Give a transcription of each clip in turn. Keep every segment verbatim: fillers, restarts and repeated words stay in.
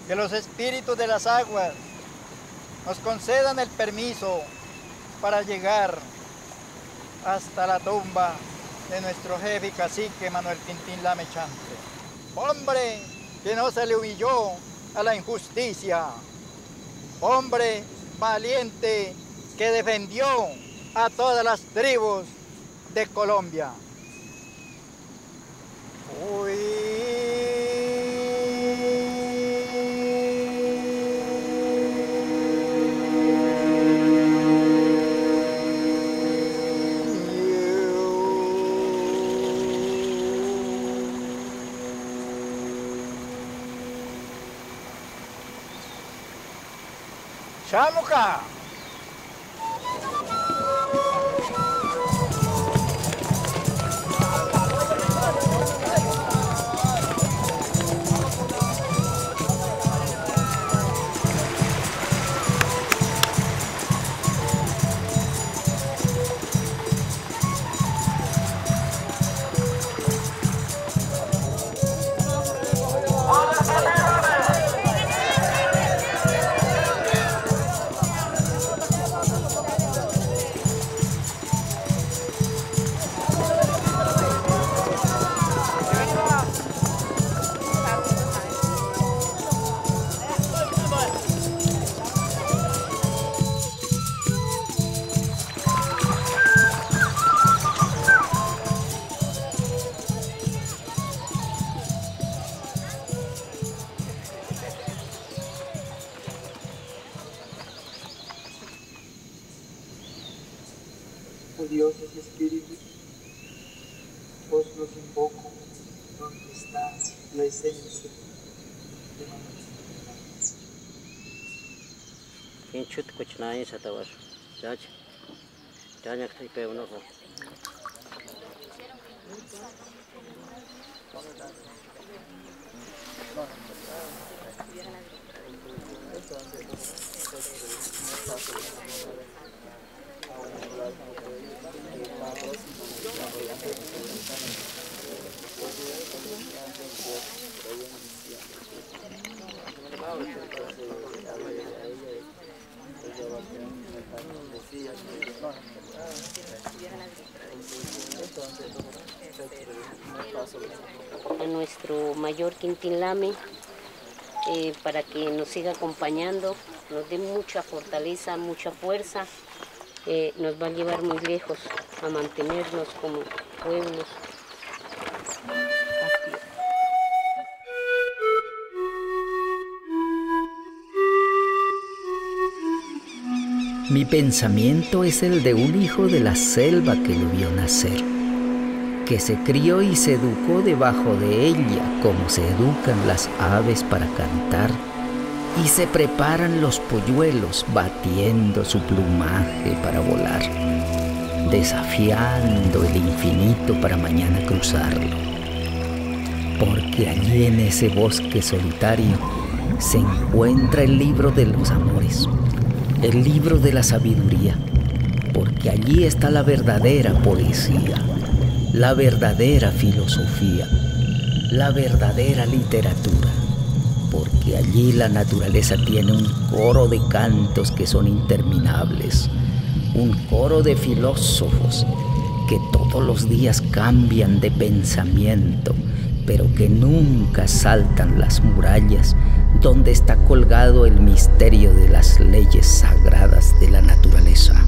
que los espíritus de las aguas nos concedan el permiso para llegar hasta la tumba de nuestro jefe y cacique Manuel Quintín Lame Chantre. Hombre que no se le humilló a la injusticia. Hombre valiente que defendió a todas las tribus de Colombia. Uy. Chamuca. Oh dioses y espíritus, os los invoco, donde está la esencia de la naturaleza. Pinchut kuchnai satawar, jaj, jañak tai pe uno ko. A nuestro mayor Quintín Lame, eh, para que nos siga acompañando, nos dé mucha fortaleza, mucha fuerza, eh, nos va a llevar muy lejos a mantenernos como pueblos. Mi pensamiento es el de un hijo de la selva que lo vio nacer, que se crió y se educó debajo de ella, como se educan las aves para cantar, y se preparan los polluelos batiendo su plumaje para volar, desafiando el infinito para mañana cruzarlo. Porque allí en ese bosque solitario se encuentra el libro de los amores, el libro de la sabiduría, porque allí está la verdadera poesía, la verdadera filosofía, la verdadera literatura, porque allí la naturaleza tiene un coro de cantos que son interminables, un coro de filósofos que todos los días cambian de pensamiento, pero que nunca saltan las murallas donde está colgado el misterio de las leyes sagradas de la naturaleza.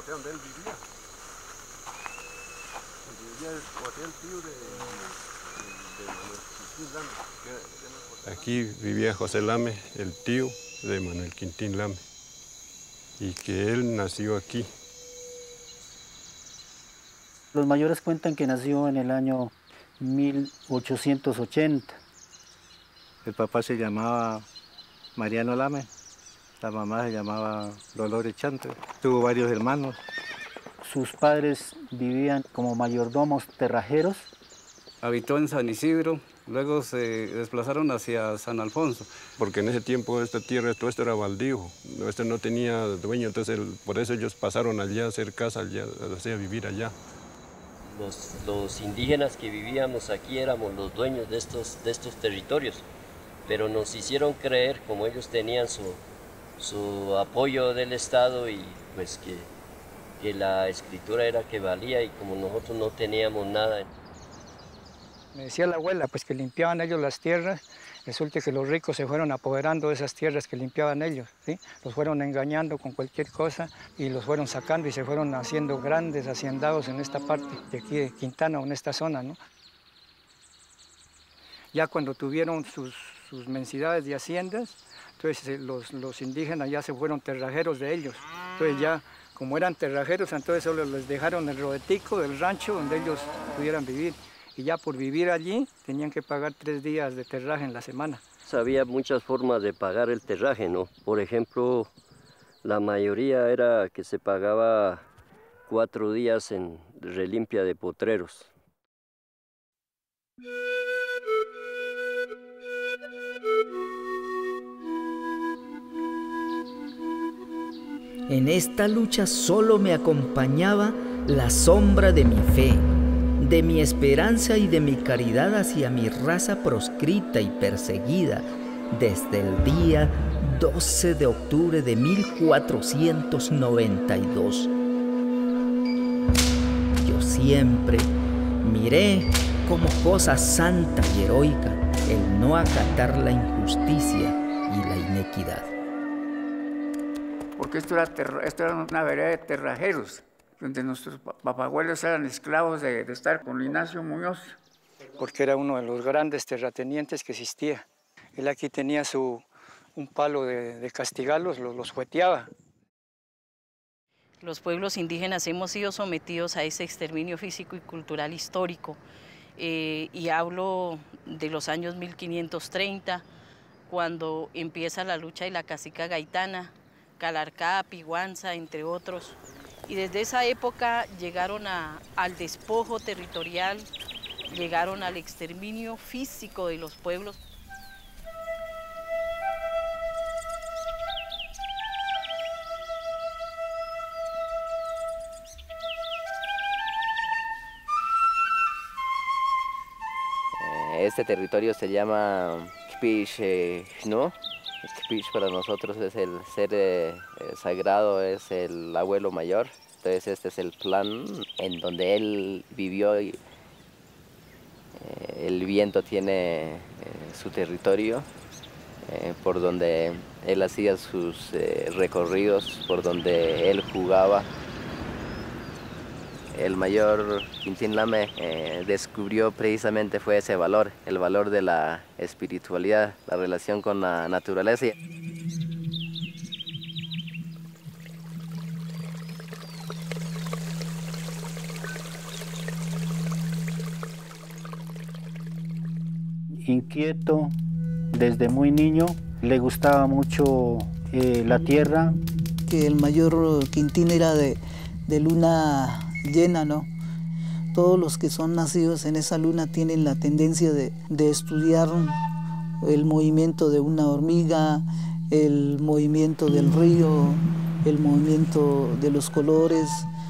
sea, donde él vivía. Donde vivía el cuartel tío de, de, de Manuel Quintín Lame. Que, aquí vivía José Lame, el tío de Manuel Quintín Lame, y que él nació aquí. Los mayores cuentan que nació en el año mil ochocientos ochenta. El papá se llamaba Mariano Lame, la mamá se llamaba Dolores Chante. Tuvo varios hermanos. Sus padres vivían como mayordomos terrajeros. Habitó en San Isidro, luego se desplazaron hacia San Alfonso. Porque en ese tiempo esta tierra, todo esto era baldío, esto no tenía dueño, entonces el, por eso ellos pasaron allá a hacer casa, allá, a vivir allá. Los, los indígenas que vivíamos aquí éramos los dueños de estos, de estos territorios, pero nos hicieron creer, como ellos tenían su, su apoyo del Estado y pues que, que la escritura era que valía, y como nosotros no teníamos nada. Me decía la abuela pues que limpiaban ellos las tierras. Resulta que los ricos se fueron apoderando de esas tierras que limpiaban ellos, ¿sí? Los fueron engañando con cualquier cosa y los fueron sacando y se fueron haciendo grandes haciendados en esta parte de aquí de Quintana o en esta zona, ¿no? Ya cuando tuvieron sus, sus mensidades de haciendas, entonces los, los indígenas ya se fueron terrajeros de ellos. Entonces ya, como eran terrajeros, entonces solo les dejaron el rodetico del rancho donde ellos pudieran vivir. Y ya por vivir allí tenían que pagar tres días de terraje en la semana. Había muchas formas de pagar el terraje, ¿no? Por ejemplo, la mayoría era que se pagaba cuatro días en relimpia de potreros. En esta lucha solo me acompañaba la sombra de mi fe, de mi esperanza y de mi caridad hacia mi raza proscrita y perseguida desde el día doce de octubre de mil cuatrocientos noventa y dos. Yo siempre miré como cosa santa y heroica el no acatar la injusticia y la inequidad. Porque esto era, esto era una vereda de terrajeros, donde nuestros papabuelos eran esclavos de, de estar con Ignacio Muñoz. Porque era uno de los grandes terratenientes que existía. Él aquí tenía su, un palo de, de castigarlos, los, los jueteaba. Los pueblos indígenas hemos sido sometidos a ese exterminio físico y cultural histórico. Eh, y hablo de los años mil quinientos treinta, cuando empieza la lucha de la cacica gaitana, Calarcá, Piguanza, entre otros. Y desde esa época llegaron a, al despojo territorial, llegaron al exterminio físico de los pueblos. Este territorio se llama Kpish, ¿no? Kpish para nosotros es el ser eh, sagrado, es el abuelo mayor. Entonces este es el plan en donde él vivió. Y, eh, el viento tiene eh, su territorio, eh, por donde él hacía sus eh, recorridos, por donde él jugaba. El mayor Quintín Lame eh, descubrió precisamente fue ese valor, el valor de la espiritualidad, la relación con la naturaleza. Inquieto, desde muy niño, le gustaba mucho eh, la tierra. Que el mayor Quintín era de, de luna llena, ¿no? Todos los que son nacidos en esa luna tienen la tendencia de, de estudiar el movimiento de una hormiga, el movimiento del río, el movimiento de los colores.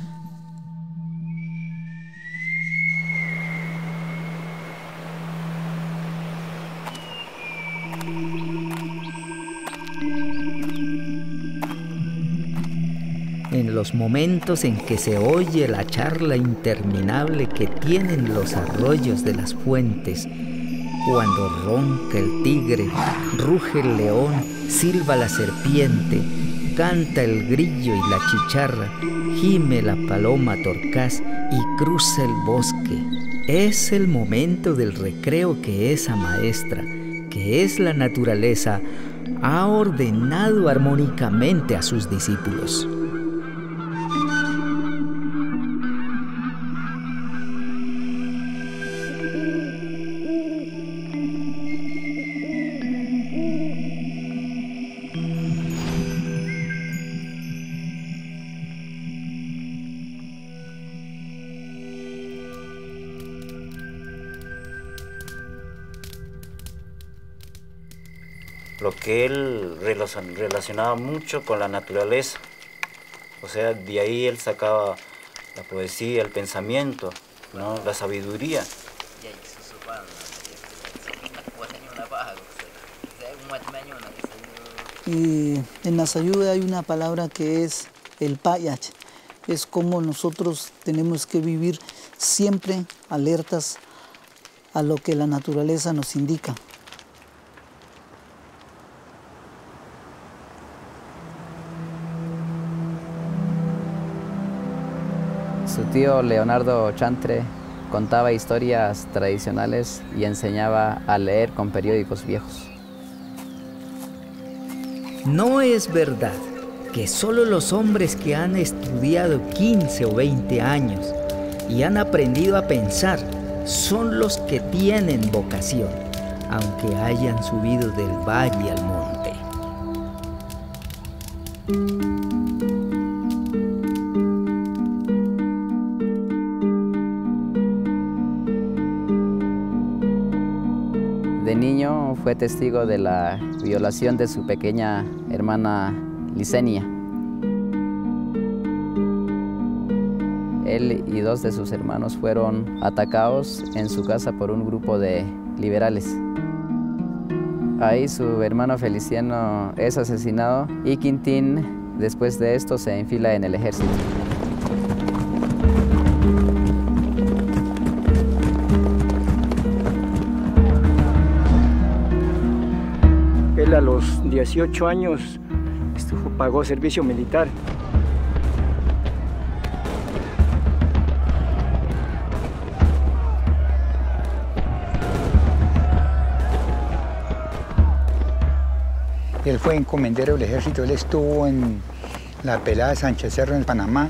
En los momentos en que se oye la charla interminable que tienen los arroyos de las fuentes, cuando ronca el tigre, ruge el león, silba la serpiente, canta el grillo y la chicharra, gime la paloma torcaz y cruza el bosque. Es el momento del recreo que esa maestra, que es la naturaleza, ha ordenado armónicamente a sus discípulos. Lo que él relacionaba mucho con la naturaleza, o sea, de ahí él sacaba la poesía, el pensamiento, ¿no? La sabiduría. Y en Nasayude hay una palabra que es el payach, es como nosotros tenemos que vivir siempre alertas a lo que la naturaleza nos indica. Su tío Leonardo Chantre contaba historias tradicionales y enseñaba a leer con periódicos viejos. No es verdad que solo los hombres que han estudiado quince o veinte años y han aprendido a pensar son los que tienen vocación, aunque hayan subido del valle al monte. De niño fue testigo de la violación de su pequeña hermana Licenia. Él y dos de sus hermanos fueron atacados en su casa por un grupo de liberales. Ahí su hermano Feliciano es asesinado y Quintín, después de esto, se enfila en el ejército. Él a los dieciocho años pagó servicio militar. Él fue encomendero del ejército, él estuvo en la pelada de Sánchez Cerro en Panamá.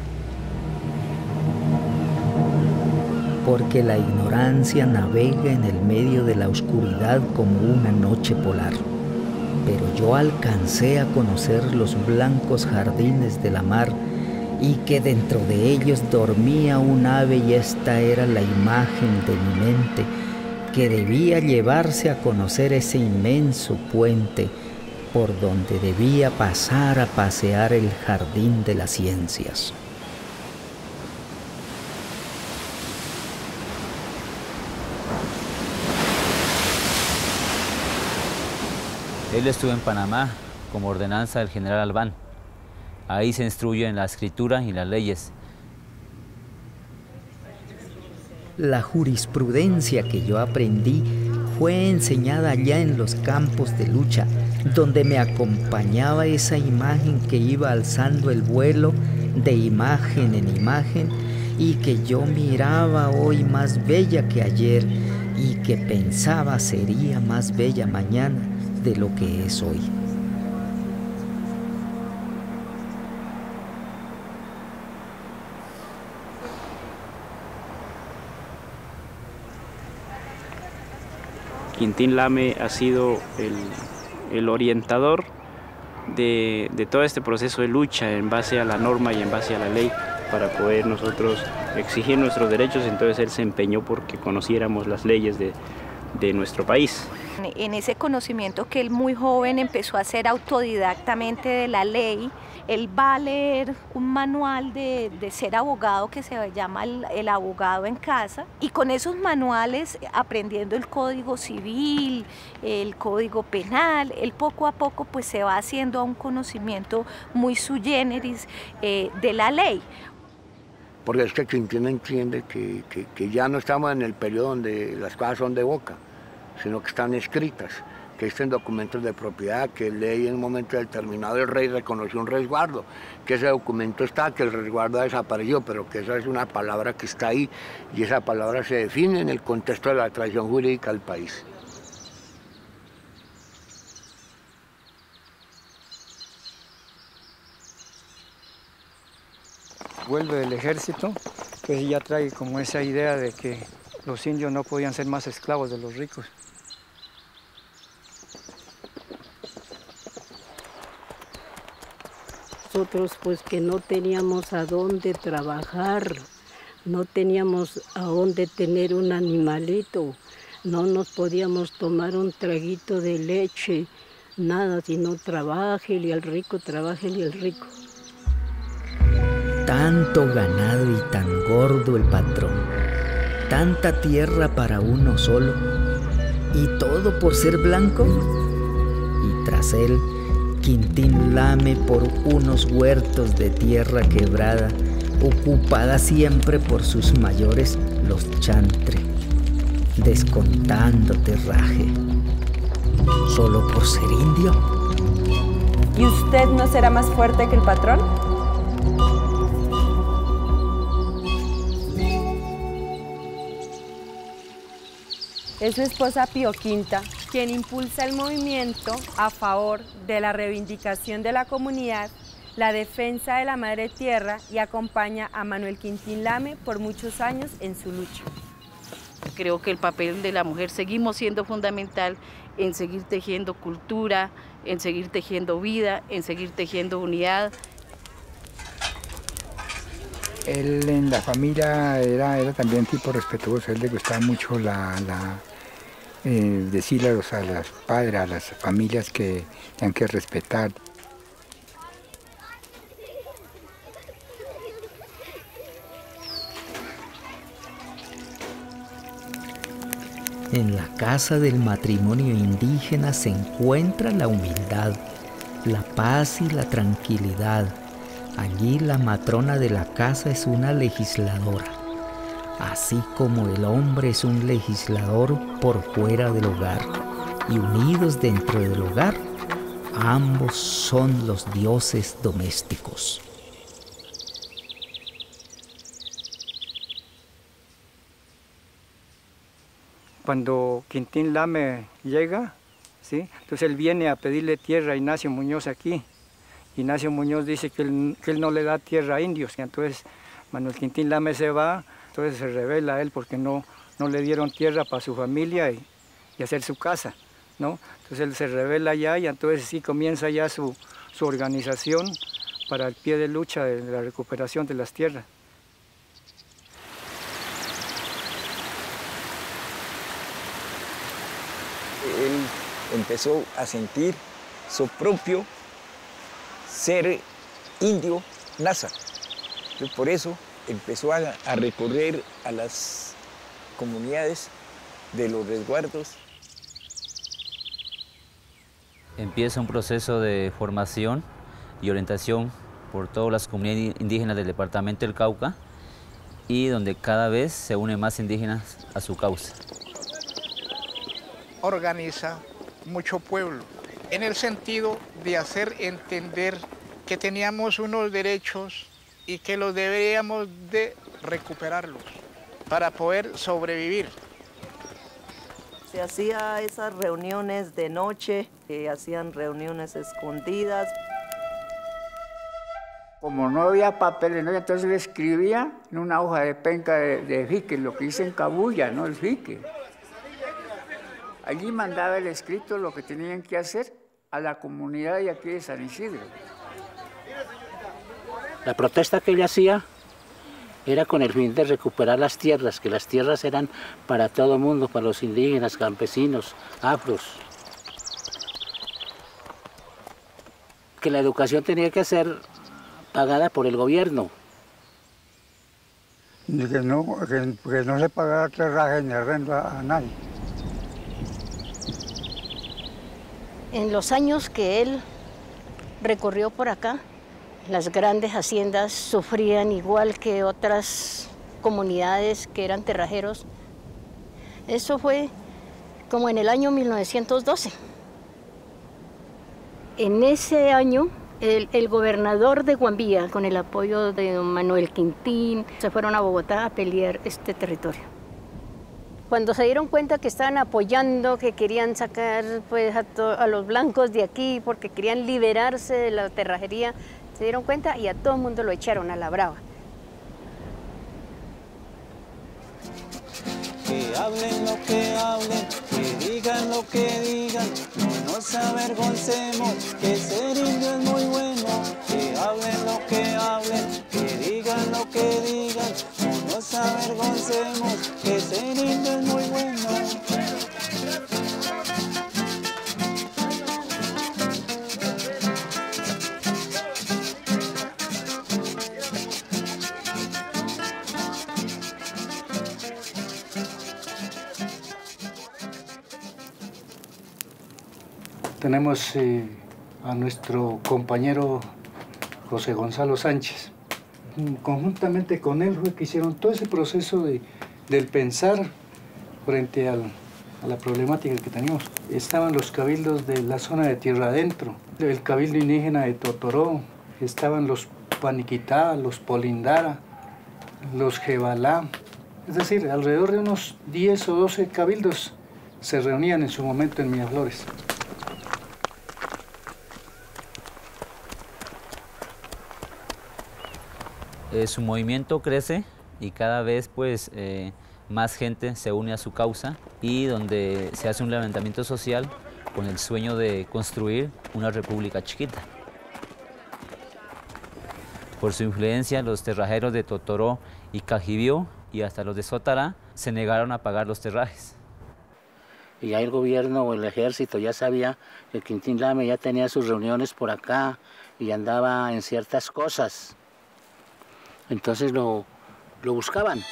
Porque la ignorancia navega en el medio de la oscuridad como una noche polar. Pero yo alcancé a conocer los blancos jardines de la mar y que dentro de ellos dormía un ave y esta era la imagen de mi mente que debía llevarse a conocer ese inmenso puente por donde debía pasar a pasear el jardín de las ciencias. Él estuvo en Panamá como ordenanza del general Albán. Ahí se instruye en la escritura y las leyes. La jurisprudencia que yo aprendí fue enseñada allá en los campos de lucha, donde me acompañaba esa imagen que iba alzando el vuelo de imagen en imagen y que yo miraba hoy más bella que ayer y que pensaba sería más bella mañana de lo que es hoy. Quintín Lame ha sido el, el orientador de, de todo este proceso de lucha en base a la norma y en base a la ley para poder nosotros exigir nuestros derechos. Entonces él se empeñó porque conociéramos las leyes de, de nuestro país. En ese conocimiento que él muy joven empezó a hacer autodidactamente de la ley, él va a leer un manual de, de ser abogado que se llama el, el abogado en casa, y con esos manuales, aprendiendo el código civil, el código penal, él poco a poco pues se va haciendo un conocimiento muy sui generis eh, de la ley. Porque es que Quintín entiende que, que, que ya no estamos en el periodo donde las cosas son de boca, sino que están escritas, que existen documentos de propiedad, que ley en un momento determinado el rey reconoció un resguardo, que ese documento está, que el resguardo ha desaparecido, pero que esa es una palabra que está ahí y esa palabra se define en el contexto de la tradición jurídica del país. Vuelve del ejército, pues ya trae como esa idea de que los indios no podían ser más esclavos de los ricos. Nosotros pues que no teníamos a dónde trabajar, no teníamos a dónde tener un animalito, no nos podíamos tomar un traguito de leche, nada, sino trabájele al rico, trabájele al rico. Tanto ganado y tan gordo el patrón, tanta tierra para uno solo, y todo por ser blanco. Y tras él, Quintín lame por unos huertos de tierra quebrada, ocupada siempre por sus mayores, los chantre, descontando terraje, solo por ser indio. ¿Y usted no será más fuerte que el patrón? Es su esposa Pío Quinta quien impulsa el movimiento a favor de la reivindicación de la comunidad, la defensa de la madre tierra y acompaña a Manuel Quintín Lame por muchos años en su lucha. Creo que el papel de la mujer seguimos siendo fundamental en seguir tejiendo cultura, en seguir tejiendo vida, en seguir tejiendo unidad. Él en la familia era, era también tipo respetuoso, a él le gustaba mucho la, la, eh, decirle a los, a los padres, a las familias que tenían que respetar. En la casa del matrimonio indígena se encuentra la humildad, la paz y la tranquilidad. Allí la matrona de la casa es una legisladora, así como el hombre es un legislador por fuera del hogar, y unidos dentro del hogar, ambos son los dioses domésticos. Cuando Quintín Lame llega, ¿sí? Entonces él viene a pedirle tierra a Ignacio Muñoz aquí. Ignacio Muñoz dice que él, que él no le da tierra a indios, que entonces Manuel Quintín Lame se va, entonces se revela a él porque no, no le dieron tierra para su familia y, y hacer su casa, ¿no? Entonces él se revela allá y entonces sí comienza ya su, su organización para el pie de lucha de la recuperación de las tierras. Él empezó a sentir su propio ser indio Nasa. Entonces, por eso empezó a, a recorrer a las comunidades de los resguardos. Empieza un proceso de formación y orientación por todas las comunidades indígenas del departamento del Cauca y donde cada vez se unen más indígenas a su causa. Organiza mucho pueblo, en el sentido de hacer entender que teníamos unos derechos y que los deberíamos de recuperarlos para poder sobrevivir. Se hacía esas reuniones de noche, se hacían reuniones escondidas. Como no había papeles, ¿no? Entonces le escribía en una hoja de penca de, de fique, lo que dicen cabulla, ¿no? El fique. Allí mandaba el escrito lo que tenían que hacer a la comunidad de aquí de San Isidro. La protesta que ella hacía era con el fin de recuperar las tierras, que las tierras eran para todo el mundo, para los indígenas, campesinos, afros. Que la educación tenía que ser pagada por el gobierno. Y que no, que, que no se pagara terraje ni arrendo a, a nadie. En los años que él recorrió por acá, las grandes haciendas sufrían igual que otras comunidades que eran terrajeros. Eso fue como en el año mil novecientos doce. En ese año, el, el gobernador de Guambía, con el apoyo de don Manuel Quintín, se fueron a Bogotá a pelear este territorio. Cuando se dieron cuenta que estaban apoyando, que querían sacar pues, a, a los blancos de aquí porque querían liberarse de la terrajería, se dieron cuenta y a todo el mundo lo echaron a la brava. Que hablen lo que hablen, que digan lo que digan, no nos avergoncemos, que ser indio es muy bueno. Que hablen lo que hablen, que digan lo que digan, no nos avergoncemos, que ser indio es muy bueno. Tenemos eh, a nuestro compañero José Gonzalo Sánchez. Conjuntamente con él fue que hicieron todo ese proceso de, del pensar frente al, a la problemática que teníamos. Estaban los cabildos de la zona de Tierra Adentro, el cabildo indígena de Totoró, estaban los Paniquitá, los Polindara, los Jebalá. Es decir, alrededor de unos diez o doce cabildos se reunían en su momento en Miraflores. Eh, su movimiento crece y cada vez pues, eh, más gente se une a su causa y donde se hace un levantamiento social con el sueño de construir una república chiquita. Por su influencia, los terrajeros de Totoró y Cajibió y hasta los de Sotará se negaron a pagar los terrajes. Y ya el gobierno o el ejército ya sabía que Quintín Lame ya tenía sus reuniones por acá y andaba en ciertas cosas. Entonces lo, lo buscaban.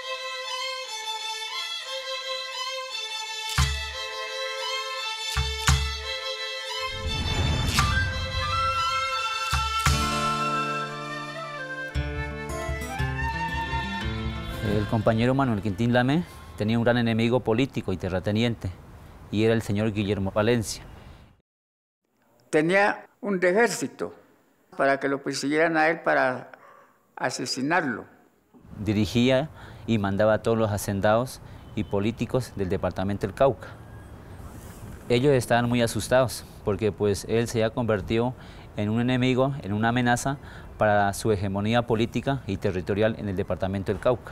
El compañero Manuel Quintín Lame tenía un gran enemigo político y terrateniente, y era el señor Guillermo Valencia. Tenía un ejército para que lo persiguieran a él para asesinarlo. Dirigía y mandaba a todos los hacendados y políticos del departamento del Cauca. Ellos estaban muy asustados porque pues, él se había convertido en un enemigo, en una amenaza para su hegemonía política y territorial en el departamento del Cauca.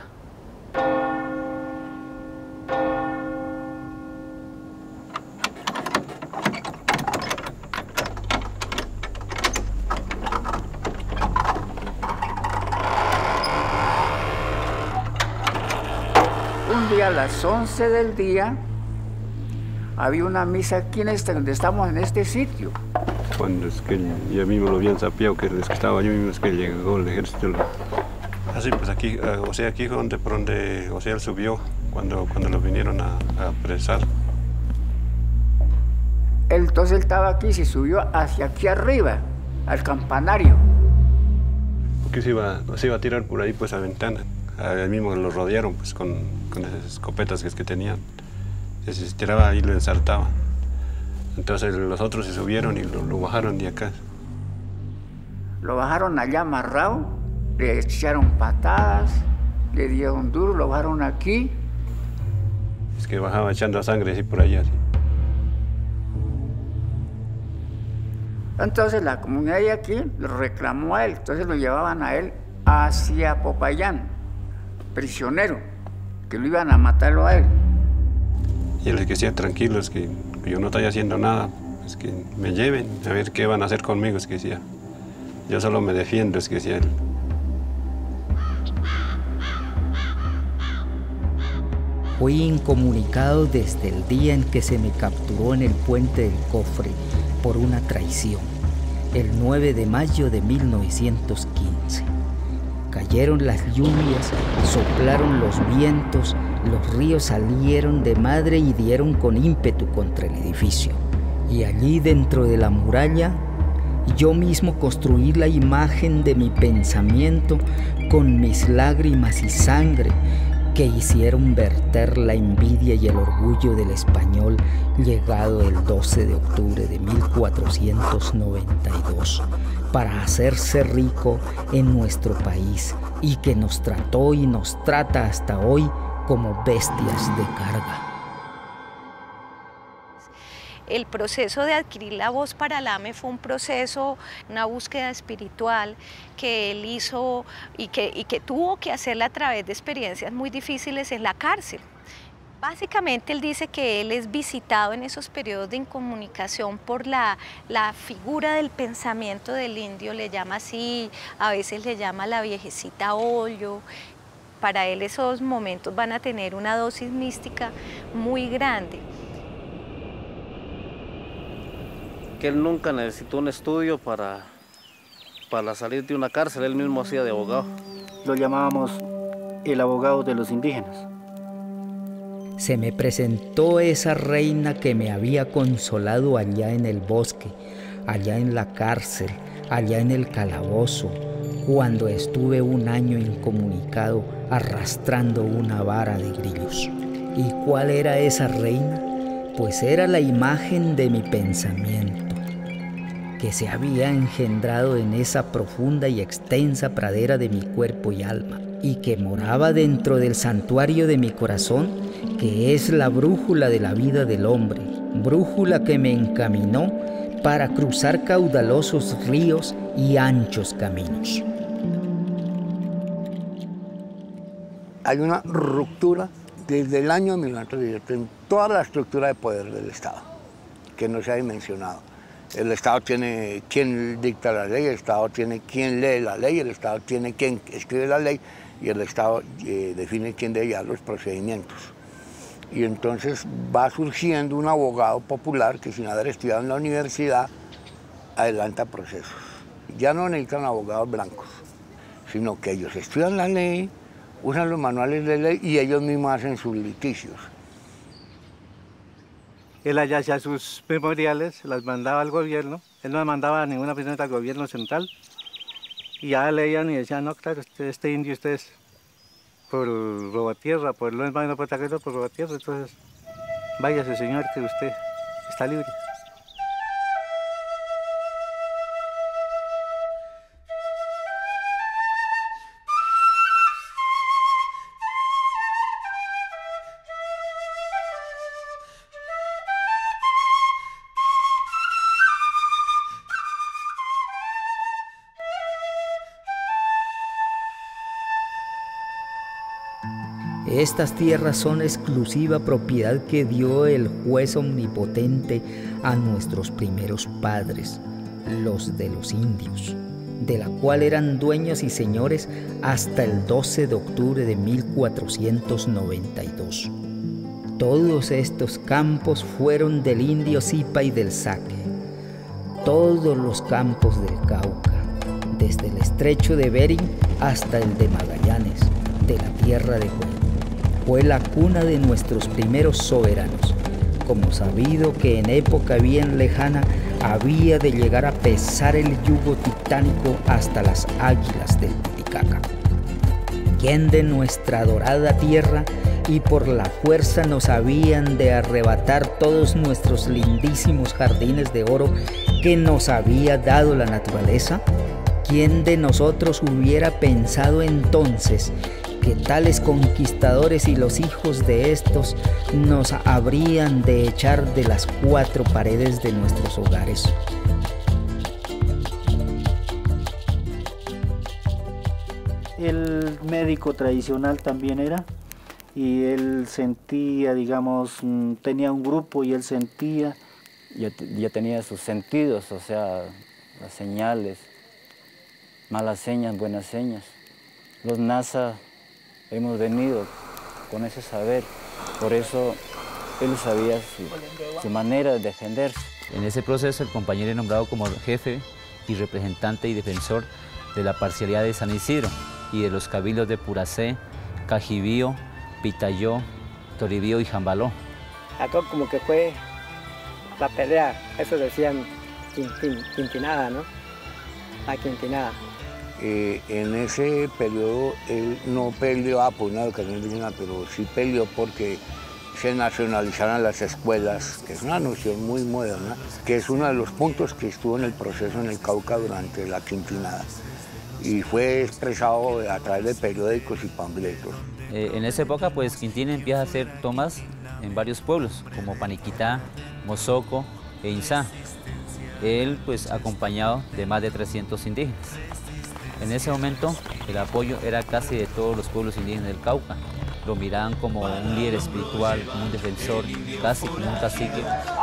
A las once del día había una misa aquí en este, donde estamos en este sitio. Cuando es que ya mismo lo habían sapeado, que es que estaba yo mismo, es que llegó el ejército. Así pues aquí, o sea, aquí fue donde, por donde, o sea, él subió cuando, cuando lo vinieron a, a apresar. Entonces él estaba aquí y se subió hacia aquí arriba, al campanario. Porque se iba, se iba a tirar por ahí pues a ventana. Ahí mismo lo rodearon pues, con, con esas escopetas que, es que tenían. Se, se tiraba ahí y lo ensartaba. Entonces los otros se subieron y lo, lo bajaron de acá. Lo bajaron allá amarrado, le echaron patadas, le dieron duro, lo bajaron aquí. Es que bajaba echando sangre así por allá. Así. Entonces la comunidad de aquí lo reclamó a él, entonces lo llevaban a él hacia Popayán, prisionero, que lo iban a matarlo a él. Y él les decía, tranquilos, que yo no estoy haciendo nada, es que me lleven, a ver qué van a hacer conmigo, es que decía. Yo solo me defiendo, es que decía él. Fui incomunicado desde el día en que se me capturó en el puente del Cofre por una traición, el nueve de mayo de mil novecientos quince. Cayeron las lluvias, soplaron los vientos, los ríos salieron de madre y dieron con ímpetu contra el edificio. Y allí dentro de la muralla, yo mismo construí la imagen de mi pensamiento con mis lágrimas y sangre, que hicieron verter la envidia y el orgullo del español llegado el doce de octubre de mil cuatrocientos noventa y dos para hacerse rico en nuestro país y que nos trató y nos trata hasta hoy como bestias de carga. El proceso de adquirir la voz para el A M E fue un proceso, una búsqueda espiritual que él hizo y que, y que tuvo que hacerla a través de experiencias muy difíciles en la cárcel. Básicamente él dice que él es visitado en esos periodos de incomunicación por la, la figura del pensamiento del indio, le llama así, a veces le llama la viejecita Ollo. Para él esos momentos van a tener una dosis mística muy grande. Que él nunca necesitó un estudio para, para salir de una cárcel, él mismo hacía de abogado. Lo llamábamos el abogado de los indígenas. Se me presentó esa reina que me había consolado allá en el bosque, allá en la cárcel, allá en el calabozo, cuando estuve un año incomunicado arrastrando una vara de grillos. ¿Y cuál era esa reina? Pues era la imagen de mi pensamiento, que se había engendrado en esa profunda y extensa pradera de mi cuerpo y alma, y que moraba dentro del santuario de mi corazón, que es la brújula de la vida del hombre, brújula que me encaminó para cruzar caudalosos ríos y anchos caminos. Hay una ruptura desde el año mil novecientos dieciocho en toda la estructura de poder del Estado, que no se ha dimensionado. El Estado tiene quien dicta la ley, el Estado tiene quien lee la ley, el Estado tiene quien escribe la ley y el Estado eh, define quién debe llevar los procedimientos. Y entonces va surgiendo un abogado popular que sin haber estudiado en la universidad adelanta procesos. Ya no necesitan abogados blancos, sino que ellos estudian la ley, usan los manuales de ley y ellos mismos hacen sus litigios. Él allá hacía sus memoriales, las mandaba al gobierno, él no mandaba a ninguna persona al gobierno central, y ya leían y decían, no, claro, este, este indio, usted es por robatierra, por no es más, no por taquero, por robatierra, entonces váyase señor, que usted está libre. Estas tierras son exclusiva propiedad que dio el juez omnipotente a nuestros primeros padres, los de los indios, de la cual eran dueños y señores hasta el doce de octubre de mil cuatrocientos noventa y dos. Todos estos campos fueron del indio Zipa y del Saque, todos los campos del Cauca, desde el estrecho de Bering hasta el de Magallanes, de la tierra de Juan. Fue la cuna de nuestros primeros soberanos, como sabido que en época bien lejana había de llegar a pesar el yugo titánico hasta las águilas del Titicaca. Quien de nuestra dorada tierra y por la fuerza nos habían de arrebatar todos nuestros lindísimos jardines de oro que nos había dado la naturaleza? ¿Quién de nosotros hubiera pensado entonces que tales conquistadores y los hijos de estos nos habrían de echar de las cuatro paredes de nuestros hogares? El médico tradicional también era, y él sentía, digamos, tenía un grupo y él sentía. Ya, ya tenía sus sentidos, o sea, las señales, malas señas, buenas señas. Los NASA hemos venido con ese saber, por eso él sabía su, su manera de defenderse. En ese proceso el compañero es nombrado como jefe y representante y defensor de la parcialidad de San Isidro y de los cabildos de Puracé, Cajibío, Pitayó, Toribío y Jambaló. Acá como que fue la pelea, eso decían quintin, quintinada, ¿no? La quintinada. eh, en ese periodo él no peleó por una educación indígena, pero sí peleó porque se nacionalizaran las escuelas, que es una noción muy moderna, que es uno de los puntos que estuvo en el proceso en el Cauca durante la quintinada y fue expresado a través de periódicos y panfletos. Eh, en esa época, pues Quintín empieza a hacer tomas en varios pueblos, como Paniquitá, Mozoco e Inzá. Él, pues, acompañado de más de trescientos indígenas. En ese momento, el apoyo era casi de todos los pueblos indígenas del Cauca. Lo miraban como un líder espiritual, como un defensor, casi como un cacique.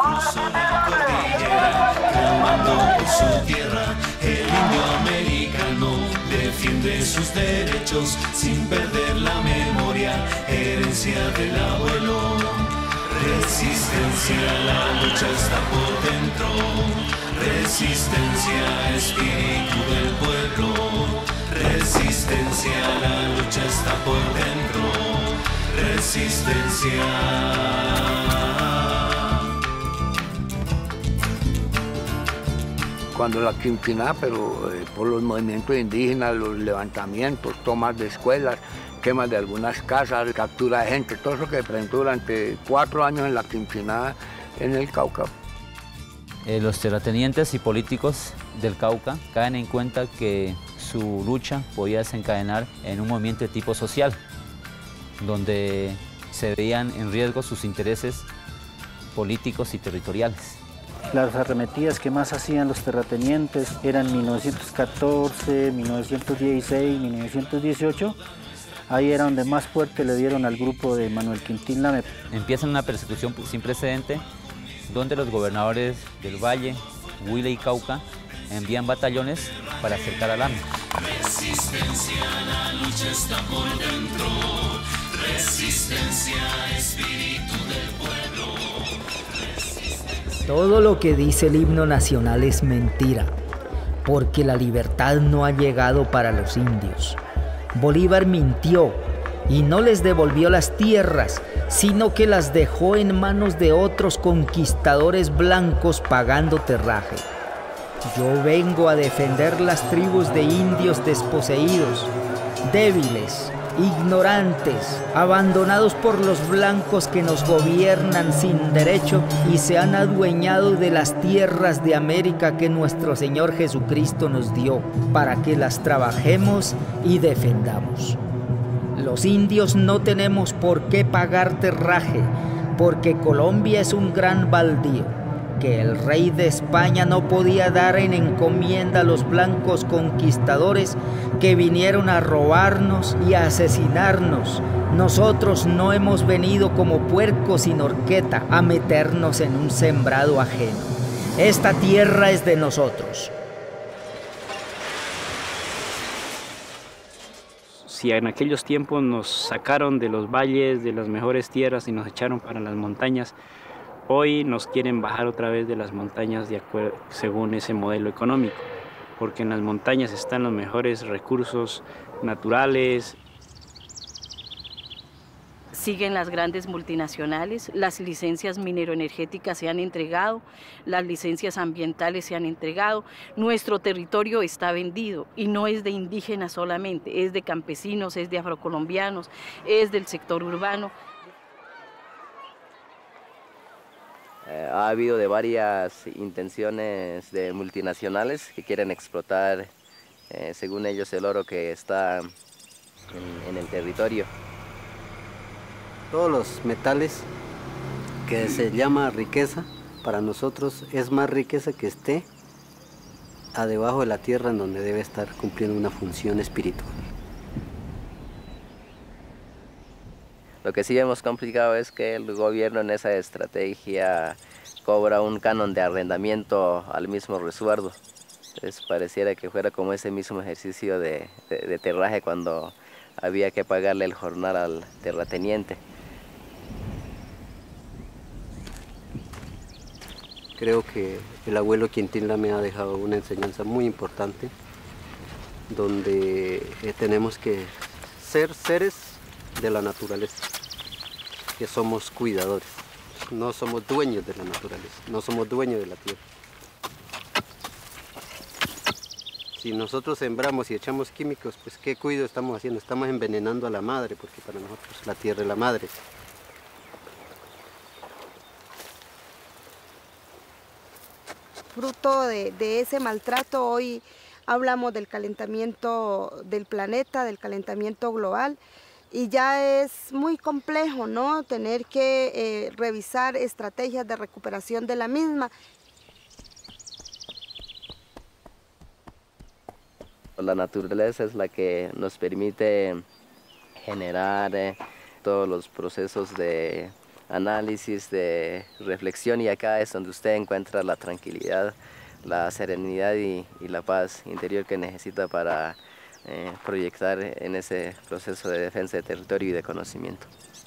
Clamando por su tierra, el indio americano defiende sus derechos sin perder la memoria, herencia del abuelo. Resistencia, la lucha está por dentro. Resistencia, espíritu del pueblo. Resistencia, la lucha está por dentro. Resistencia. Cuando la quintinada, pero eh, por los movimientos indígenas, los levantamientos, tomas de escuelas, quemas de algunas casas, captura de gente, todo eso que se presentó durante cuatro años en la quintinada en el Cauca. Eh, los terratenientes y políticos del Cauca caen en cuenta que su lucha podía desencadenar en un movimiento de tipo social, donde se veían en riesgo sus intereses políticos y territoriales. Las arremetidas que más hacían los terratenientes eran mil novecientos catorce, mil novecientos dieciséis, mil novecientos dieciocho. Ahí era donde más fuerte le dieron al grupo de Manuel Quintín Lame. Empieza una persecución sin precedente, donde los gobernadores del Valle, Huila y Cauca envían batallones para acercar a Lame. Resistencia, la lucha está por dentro. Resistencia, espíritu del pueblo. Resistencia. Todo lo que dice el himno nacional es mentira, porque la libertad no ha llegado para los indios. Bolívar mintió y no les devolvió las tierras, sino que las dejó en manos de otros conquistadores blancos pagando terraje. Yo vengo a defender las tribus de indios desposeídos, débiles, ignorantes, abandonados por los blancos que nos gobiernan sin derecho y se han adueñado de las tierras de América que nuestro Señor Jesucristo nos dio, para que las trabajemos y defendamos. Los indios no tenemos por qué pagar terraje, porque Colombia es un gran baldío, que el rey de España no podía dar en encomienda a los blancos conquistadores que vinieron a robarnos y a asesinarnos. Nosotros no hemos venido como puercos sin horqueta a meternos en un sembrado ajeno. Esta tierra es de nosotros. Si en aquellos tiempos nos sacaron de los valles, de las mejores tierras y nos echaron para las montañas, hoy nos quieren bajar otra vez de las montañas de acuerdo, según ese modelo económico, porque en las montañas están los mejores recursos naturales. Siguen las grandes multinacionales, las licencias mineroenergéticas se han entregado, las licencias ambientales se han entregado, nuestro territorio está vendido y no es de indígenas solamente, es de campesinos, es de afrocolombianos, es del sector urbano. Eh, ha habido de varias intenciones de multinacionales que quieren explotar, eh, según ellos, el oro que está en, en el territorio. Todos los metales que se llama riqueza, para nosotros es más riqueza que esté a debajo de la tierra en donde debe estar cumpliendo una función espiritual. Lo que sí hemos complicado es que el gobierno en esa estrategia cobra un canon de arrendamiento al mismo resguardo. Entonces pareciera que fuera como ese mismo ejercicio de, de, de terraje cuando había que pagarle el jornal al terrateniente. Creo que el abuelo Quintín Lame ha dejado una enseñanza muy importante, donde eh, tenemos que ser seres de la naturaleza, que somos cuidadores, no somos dueños de la naturaleza, no somos dueños de la tierra. Si nosotros sembramos y echamos químicos, pues ¿qué cuidado estamos haciendo? Estamos envenenando a la madre, porque para nosotros la tierra es la madre. Fruto de, de ese maltrato, hoy hablamos del calentamiento del planeta, del calentamiento global, y ya es muy complejo, ¿no?, tener que eh, revisar estrategias de recuperación de la misma. La naturaleza es la que nos permite generar eh, todos los procesos de análisis, de reflexión, y acá es donde usted encuentra la tranquilidad, la serenidad y, y la paz interior que necesita para eh, proyectar en ese proceso de defensa de territorio y de conocimiento.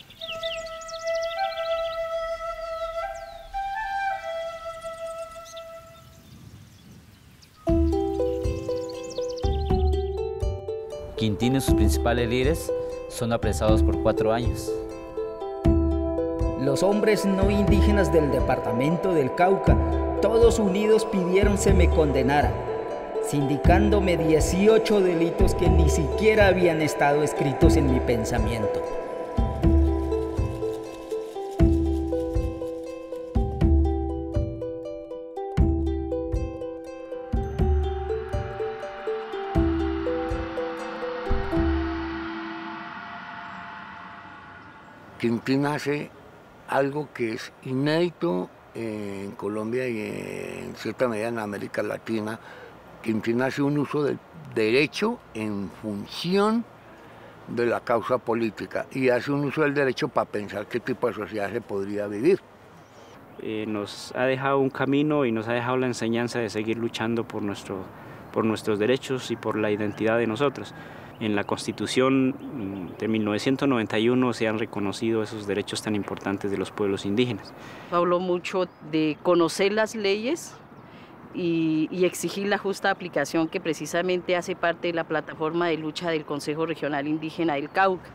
Quintino y sus principales líderes son apresados por cuatro años. Los hombres no indígenas del departamento del Cauca, todos unidos pidieron se me condenara, sindicándome dieciocho delitos que ni siquiera habían estado escritos en mi pensamiento. Quintín hace algo que es inédito en Colombia y en cierta medida en América Latina. Quintín hace un uso del derecho en función de la causa política y hace un uso del derecho para pensar qué tipo de sociedad se podría vivir. Eh, nos ha dejado un camino y nos ha dejado la enseñanza de seguir luchando por, nuestro, por nuestros derechos y por la identidad de nosotros. En la Constitución de mil novecientos noventa y uno se han reconocido esos derechos tan importantes de los pueblos indígenas. Habló mucho de conocer las leyes y, y exigir la justa aplicación, que precisamente hace parte de la plataforma de lucha del Consejo Regional Indígena del Cauca.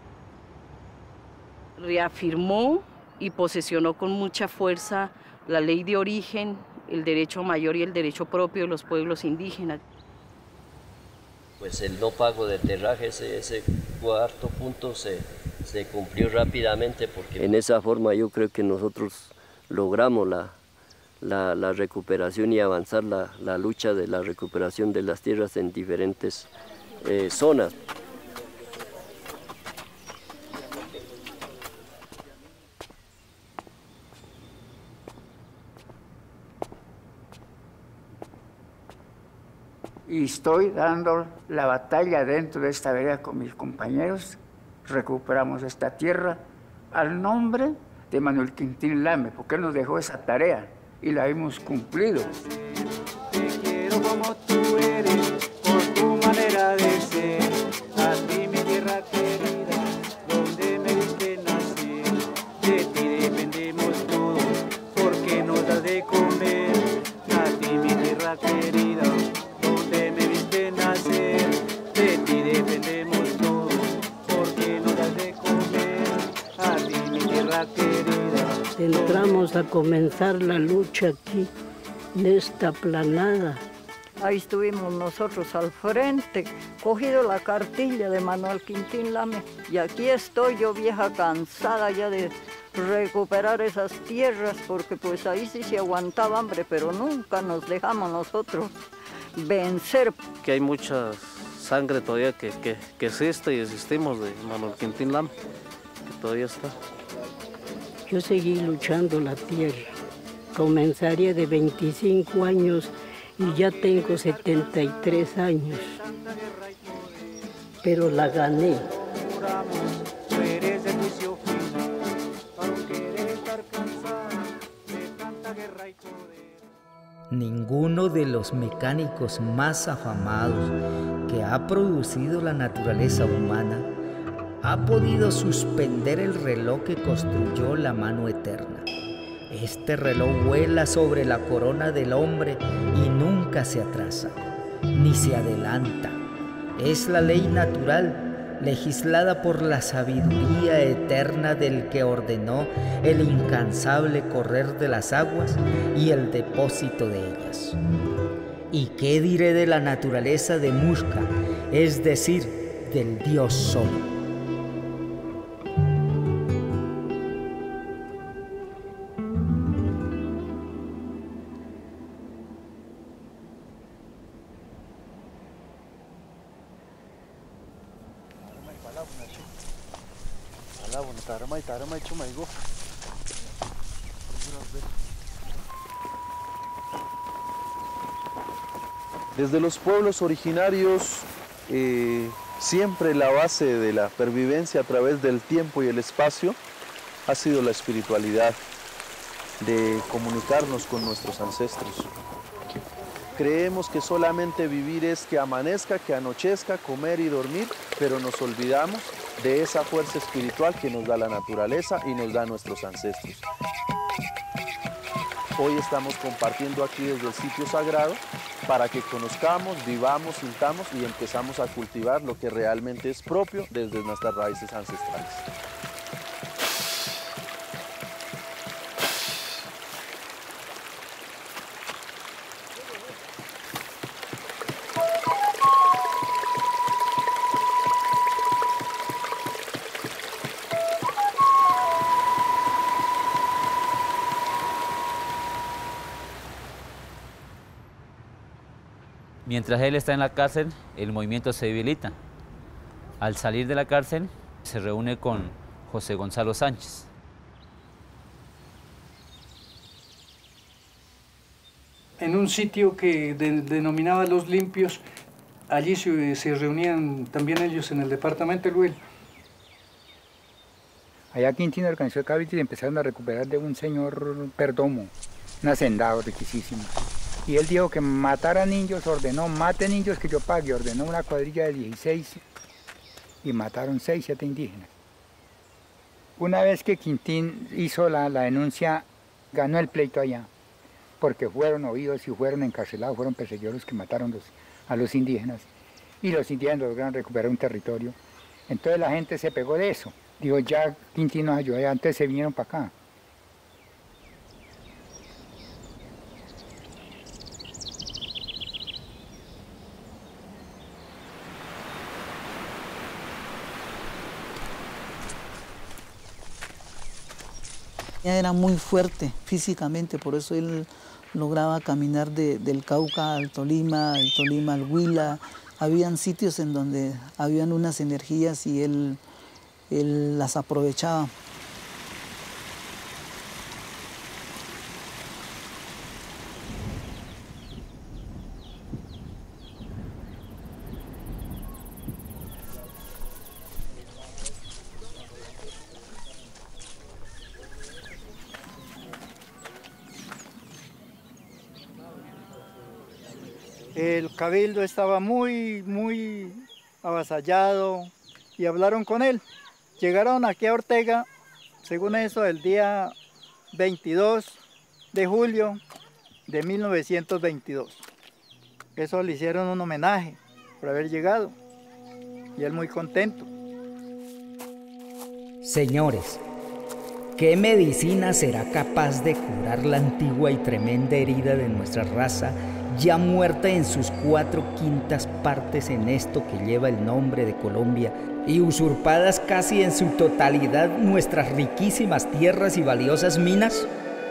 Reafirmó y posesionó con mucha fuerza la ley de origen, el derecho mayor y el derecho propio de los pueblos indígenas. Pues el no pago de terraje, ese, ese cuarto punto se, se cumplió rápidamente porque en esa forma yo creo que nosotros logramos la, la, la recuperación y avanzar la, la lucha de la recuperación de las tierras en diferentes eh, zonas. Y estoy dando la batalla dentro de esta vereda con mis compañeros. Recuperamos esta tierra al nombre de Manuel Quintín Lame, porque él nos dejó esa tarea y la hemos cumplido. Te quiero como tú eres, por tu manera de ser, a ti mi tierra querida, donde me viste nacer. De ti dependemos todos, porque nos das de comer, a ti mi tierra querida. De ti dependemos todos, porque nos das de comer, a ti mi tierra querida. Entramos a comenzar la lucha aquí, en esta planada. Ahí estuvimos nosotros al frente, cogido la cartilla de Manuel Quintín Lame. Y aquí estoy yo, vieja, cansada ya de recuperar esas tierras, porque pues ahí sí se aguantaba hambre, pero nunca nos dejamos nosotros vencer. Que hay mucha sangre todavía que, que, que existe y existimos de Manuel Quintín Lame, que todavía está. Yo seguí luchando la tierra. Comenzaría de veinticinco años y ya tengo setenta y tres años. Pero la gané. Tú eres de juicio final, aunque eres estar cansada de tanta guerra y poder. Ninguno de los mecánicos más afamados que ha producido la naturaleza humana ha podido suspender el reloj que construyó la mano eterna. Este reloj vuela sobre la corona del hombre y nunca se atrasa, ni se adelanta. Es la ley natural, legislada por la sabiduría eterna del que ordenó el incansable correr de las aguas y el depósito de ellas. ¿Y qué diré de la naturaleza de Muxca, es decir, del Dios Sol? Desde los pueblos originarios, eh, siempre la base de la pervivencia a través del tiempo y el espacio ha sido la espiritualidad, de comunicarnos con nuestros ancestros. Creemos que solamente vivir es que amanezca, que anochezca, comer y dormir, pero nos olvidamos de esa fuerza espiritual que nos da la naturaleza y nos da nuestros ancestros. Hoy estamos compartiendo aquí desde el sitio sagrado para que conozcamos, vivamos, sintamos y empezamos a cultivar lo que realmente es propio desde nuestras raíces ancestrales. Mientras él está en la cárcel, el movimiento se debilita. Al salir de la cárcel, se reúne con José Gonzalo Sánchez. En un sitio que de, denominaba Los Limpios, allí se, se reunían también ellos en el departamento del Huila. Allá Quintino organizó el cabildo y empezaron a recuperar de un señor Perdomo, un hacendado riquísimo. Y él dijo que matara niños, ordenó, mate niños que yo pague, ordenó una cuadrilla de dieciséis y mataron seis, siete indígenas. Una vez que Quintín hizo la, la denuncia, ganó el pleito allá, porque fueron oídos y fueron encarcelados, fueron perseguidos los que mataron los, a los indígenas, y los indígenas lograron recuperar un territorio. Entonces la gente se pegó de eso. Digo, ya Quintín nos ayudó, antes se vinieron para acá. Era muy fuerte físicamente, por eso él lograba caminar de, del Cauca al Tolima, del Tolima al Huila. Habían sitios en donde habían unas energías y él, él las aprovechaba. El cabildo estaba muy, muy avasallado y hablaron con él. Llegaron aquí a Ortega, según eso, el día veintidós de julio de mil novecientos veintidós. Eso le hicieron un homenaje por haber llegado y él muy contento. Señores, ¿qué medicina será capaz de curar la antigua y tremenda herida de nuestra raza, ya muerta en sus cuatro quintas partes en esto que lleva el nombre de Colombia, y usurpadas casi en su totalidad nuestras riquísimas tierras y valiosas minas?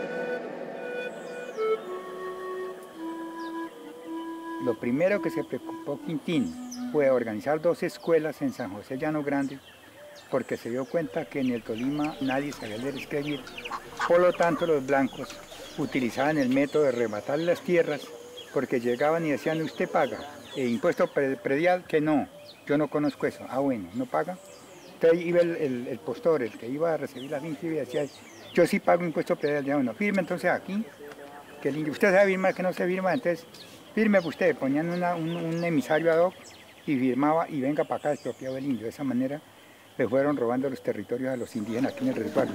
Lo primero que se preocupó Quintín fue organizar dos escuelas en San José Llano Grande, porque se dio cuenta que en el Tolima nadie sabía leer y escribir. Por lo tanto, los blancos utilizaban el método de rematar las tierras, porque llegaban y decían, usted paga, e impuesto predial, que no, yo no conozco eso. Ah, bueno, no paga. Entonces iba el, el, el postor, el que iba a recibir la finca, y decía, yo sí pago impuesto predial. Ya, bueno, firme entonces aquí, que el, usted sabe firmar, que no se firma, entonces firme usted. Ponían una, un, un emisario ad hoc y firmaba, y venga para acá expropiado el indio. De esa manera le fueron robando los territorios a los indígenas aquí en el resguardo.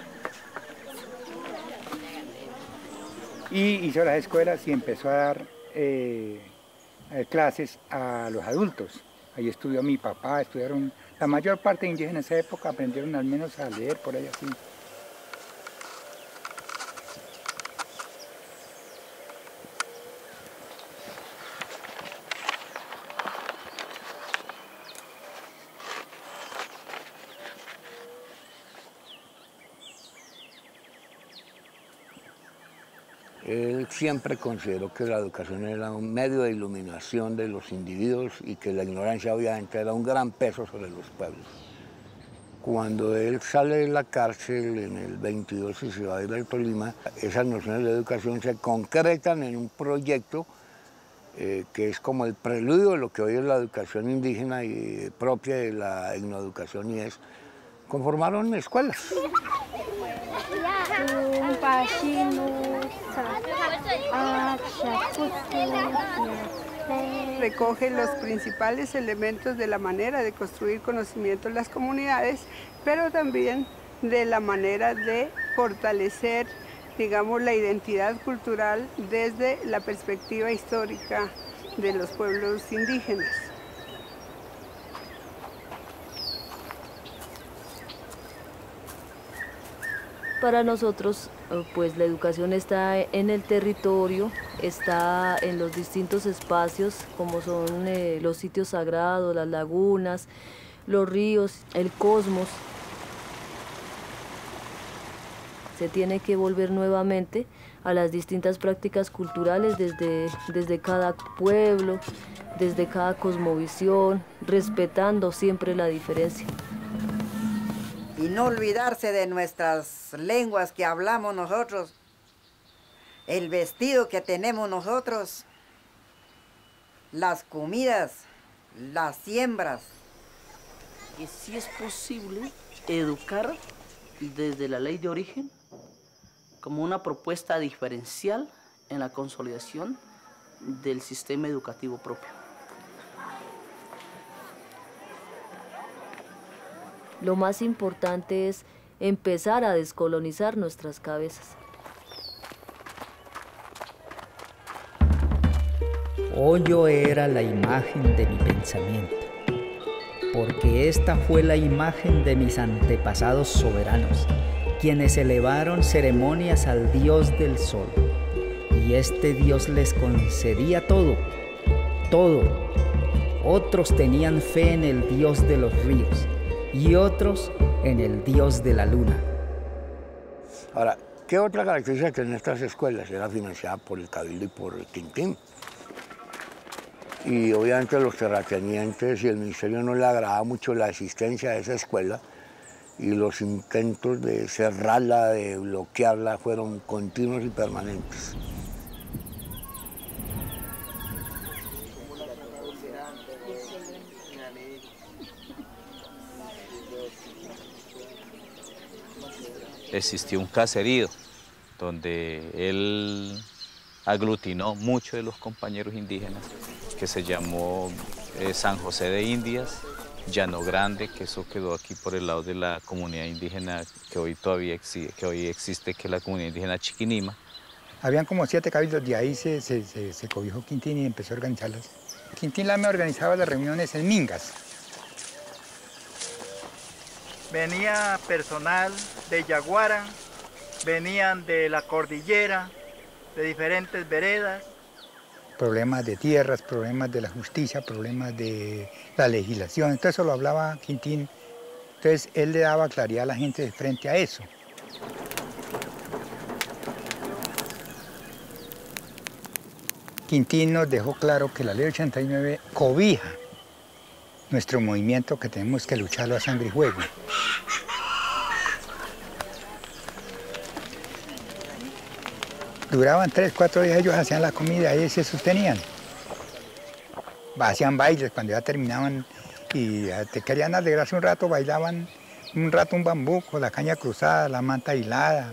Y hizo las escuelas y empezó a dar eh, clases a los adultos. Ahí estudió mi papá, estudiaron, la mayor parte de indígenas en esa época aprendieron al menos a leer por ahí así. Él siempre consideró que la educación era un medio de iluminación de los individuos y que la ignorancia obviamente era un gran peso sobre los pueblos. Cuando él sale de la cárcel en el veintidós y se va a ir al Tolima, esas nociones de educación se concretan en un proyecto eh, que es como el preludio de lo que hoy es la educación indígena y propia de la etnoeducación, y es, conformaron escuelas. Recoge los principales elementos de la manera de construir conocimiento en las comunidades, pero también de la manera de fortalecer, digamos, la identidad cultural desde la perspectiva histórica de los pueblos indígenas. Para nosotros, pues la educación está en el territorio, está en los distintos espacios, como son eh, los sitios sagrados, las lagunas, los ríos, el cosmos. Se tiene que volver nuevamente a las distintas prácticas culturales desde, desde cada pueblo, desde cada cosmovisión, respetando siempre la diferencia. Y no olvidarse de nuestras lenguas que hablamos nosotros, el vestido que tenemos nosotros, las comidas, las siembras. Y si es posible educar desde la ley de origen como una propuesta diferencial en la consolidación del sistema educativo propio. Lo más importante es empezar a descolonizar nuestras cabezas. Hoyo era la imagen de mi pensamiento, porque esta fue la imagen de mis antepasados soberanos, quienes elevaron ceremonias al dios del sol, y este dios les concedía todo, todo. Otros tenían fe en el dios de los ríos, y otros en el dios de la luna. Ahora, ¿qué otra característica tienen estas escuelas? Era financiada por el Cabildo y por el Quintín. Y obviamente los terratenientes y el ministerio no le agradaba mucho la existencia de esa escuela, y los intentos de cerrarla, de bloquearla, fueron continuos y permanentes. Existió un caserío donde él aglutinó muchos de los compañeros indígenas, que se llamó eh, San José de Indias, Llano Grande, que eso quedó aquí por el lado de la comunidad indígena que hoy todavía existe, que hoy existe, que es la comunidad indígena Chiquinima. Habían como siete cabildos, de ahí se, se, se, se cobijó Quintín y empezó a organizarlas. Quintín Lame organizaba las reuniones en Mingas. Venía personal de Yaguara, venían de la cordillera, de diferentes veredas. Problemas de tierras, problemas de la justicia, problemas de la legislación, entonces eso lo hablaba Quintín. Entonces él le daba claridad a la gente de frente a eso. Quintín nos dejó claro que la ley ochenta y nueve cobija nuestro movimiento, que tenemos que lucharlo a sangre y fuego. Duraban tres, cuatro días, ellos hacían la comida y se sostenían. Hacían bailes cuando ya terminaban y te querían alegrarse un rato, bailaban un rato un bambuco, la caña cruzada, la manta hilada.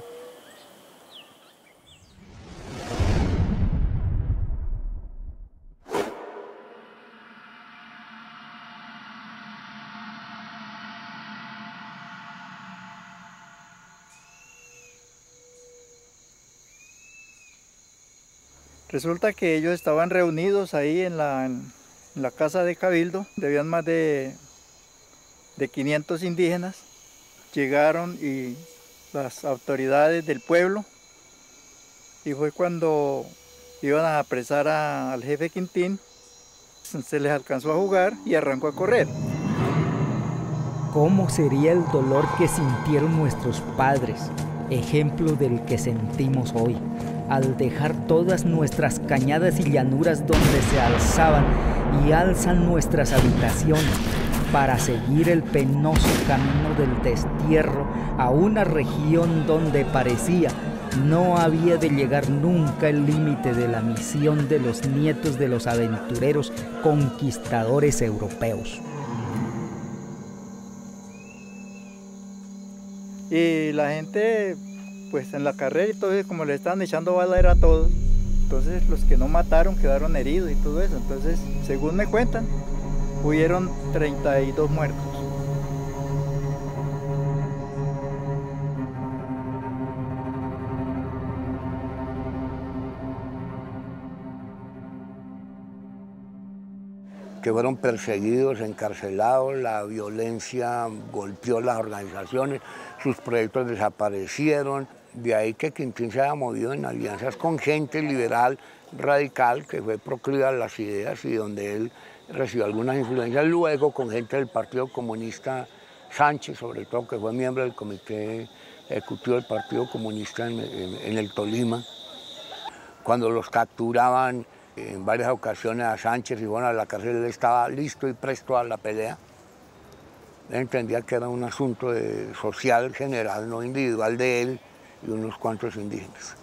Resulta que ellos estaban reunidos ahí en la, en la casa de Cabildo, debían más de, de quinientos indígenas. Llegaron y las autoridades del pueblo, y fue cuando iban a apresar a, al jefe Quintín, se les alcanzó a jugar y arrancó a correr. ¿Cómo sería el dolor que sintieron nuestros padres, ejemplo del que sentimos hoy? al dejar todas nuestras cañadas y llanuras donde se alzaban y alzan nuestras habitaciones, para seguir el penoso camino del destierro a una región donde parecía no había de llegar nunca el límite de la misión de los nietos de los aventureros conquistadores europeos. Y la gente, pues en la carrera y todo eso, como le estaban echando bala era a todos. Entonces los que no mataron quedaron heridos y todo eso. Entonces, según me cuentan, hubieron treinta y dos muertos. Que fueron perseguidos, encarcelados, la violencia golpeó las organizaciones, sus proyectos desaparecieron. De ahí que Quintín se haya movido en alianzas con gente liberal, radical, que fue proclive a las ideas y donde él recibió algunas influencias, luego con gente del Partido Comunista Sánchez, sobre todo, que fue miembro del Comité Ejecutivo del Partido Comunista en, en, en el Tolima. Cuando los capturaban en varias ocasiones a Sánchez y bueno, a la cárcel, él estaba listo y presto a la pelea. Él entendía que era un asunto de social general, no individual de él y unos cuantos indígenas.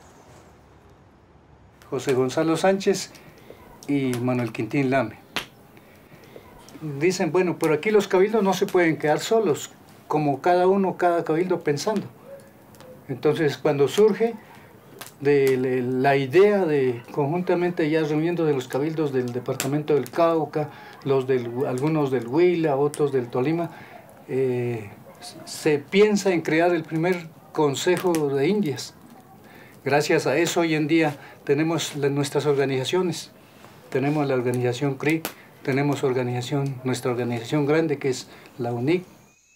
José Gonzalo Sánchez y Manuel Quintín Lame. Dicen, bueno, pero aquí los cabildos no se pueden quedar solos, como cada uno, cada cabildo pensando. Entonces, cuando surge de la idea de conjuntamente ya reuniendo de los cabildos del departamento del Cauca, los del, algunos del Huila, otros del Tolima, eh, se piensa en crear el primer Consejo de Indias. Gracias a eso hoy en día tenemos la, nuestras organizaciones, tenemos la organización C R I, tenemos organización, nuestra organización grande que es la U N I C.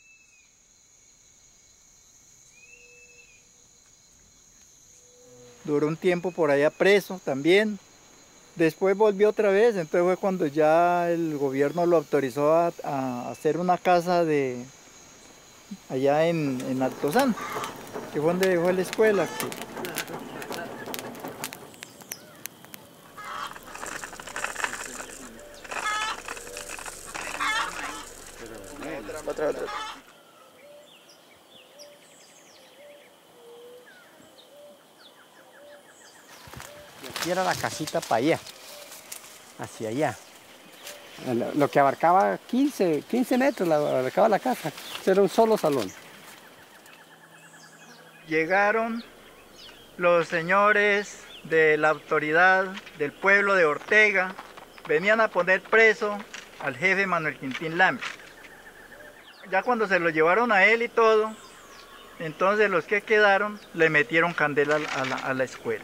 Duró un tiempo por allá preso también. Después volvió otra vez, entonces fue cuando ya el gobierno lo autorizó a, a hacer una casa de allá en, en Altozán, que fue donde dejó la escuela. Que, Otra, otra. Aquí era la casita para allá, hacia allá. Lo que abarcaba quince, quince metros, abarcaba la casa. Era un solo salón. Llegaron los señores de la autoridad del pueblo de Ortega, venían a poner preso al jefe Manuel Quintín Lame. Ya cuando se lo llevaron a él y todo, entonces los que quedaron le metieron candela a la, a la escuela.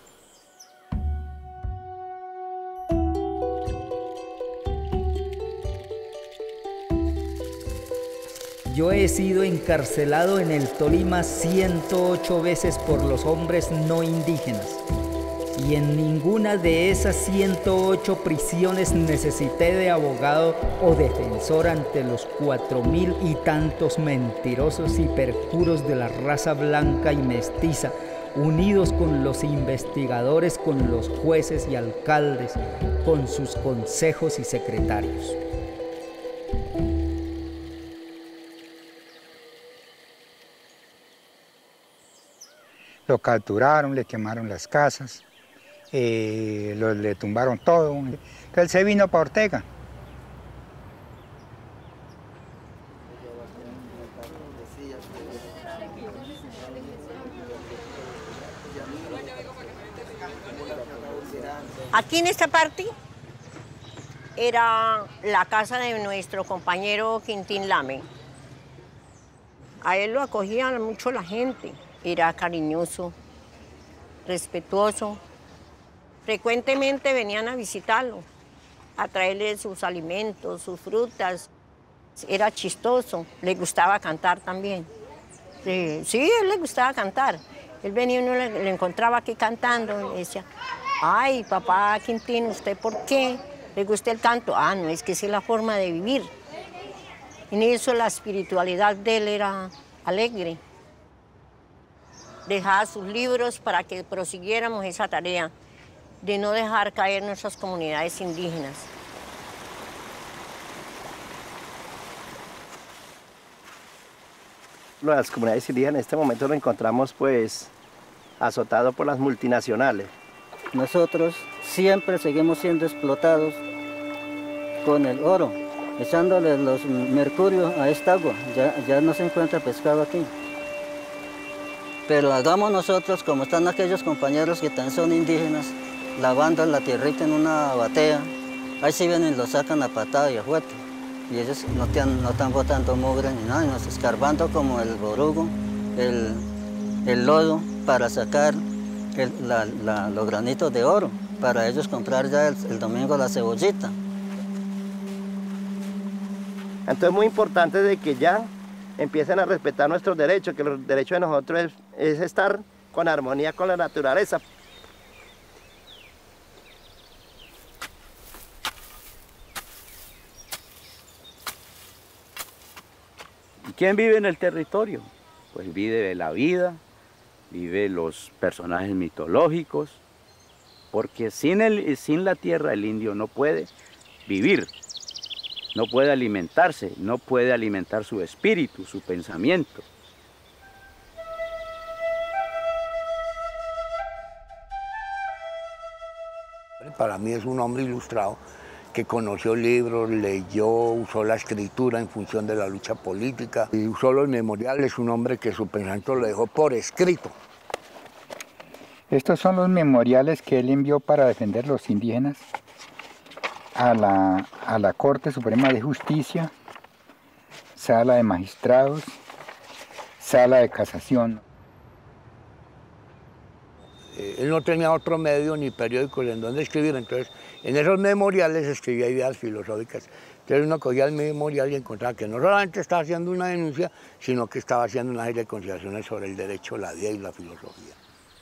Yo he sido encarcelado en el Tolima ciento ocho veces por los hombres no indígenas. Y en ninguna de esas ciento ocho prisiones necesité de abogado o defensor ante los cuatro mil y tantos mentirosos y perjuros de la raza blanca y mestiza, unidos con los investigadores, con los jueces y alcaldes, con sus consejos y secretarios. Lo capturaron, le quemaron las casas, eh, lo, le tumbaron todo. Entonces él se vino para Ortega. Aquí en esta parte era la casa de nuestro compañero Quintín Lame. A él lo acogía mucho la gente. Era cariñoso, respetuoso. Frecuentemente venían a visitarlo, a traerle sus alimentos, sus frutas. Era chistoso, le gustaba cantar también. Sí, sí, a él le gustaba cantar. Él venía y uno le, le encontraba aquí cantando y le decía, ay, papá Quintín, ¿usted por qué le gusta el canto? Ah, no, es que esa es la forma de vivir. En eso la espiritualidad de él era alegre. dejaba sus libros para que prosiguiéramos esa tarea de no dejar caer nuestras comunidades indígenas. Las comunidades indígenas en este momento nos encontramos pues azotados por las multinacionales. Nosotros siempre seguimos siendo explotados con el oro, echándole los mercurios a esta agua. Ya, ya no se encuentra pescado aquí. Pero hagamos nosotros como están aquellos compañeros que también son indígenas, lavando la tierrita en una batea. Ahí sí vienen y lo sacan a patada y a fuerte. Y ellos no, te han, no están botando mugre ni nada, nos escarbando como el borugo, el, el lodo, para sacar el, la, la, los granitos de oro, para ellos comprar ya el, el domingo la cebollita. Entonces es muy importante de que ya empiecen a respetar nuestros derechos, que los derechos de nosotros es, es estar con armonía con la naturaleza. ¿Quién vive en el territorio? Pues vive la vida, vive los personajes mitológicos, porque sin, el, sin la tierra el indio no puede vivir, no puede alimentarse, no puede alimentar su espíritu, su pensamiento. Para mí es un hombre ilustrado que conoció libros, leyó, usó la escritura en función de la lucha política y usó los memoriales, un hombre que su pensamiento lo dejó por escrito. Estos son los memoriales que él envió para defender a los indígenas a la, a la Corte Suprema de Justicia, Sala de Magistrados, Sala de Casación. Él no tenía otro medio ni periódicos en donde escribir, entonces en esos memoriales escribía ideas filosóficas. Entonces uno cogía el memorial y encontraba que no solamente estaba haciendo una denuncia, sino que estaba haciendo una serie de consideraciones sobre el derecho, la vida y la filosofía.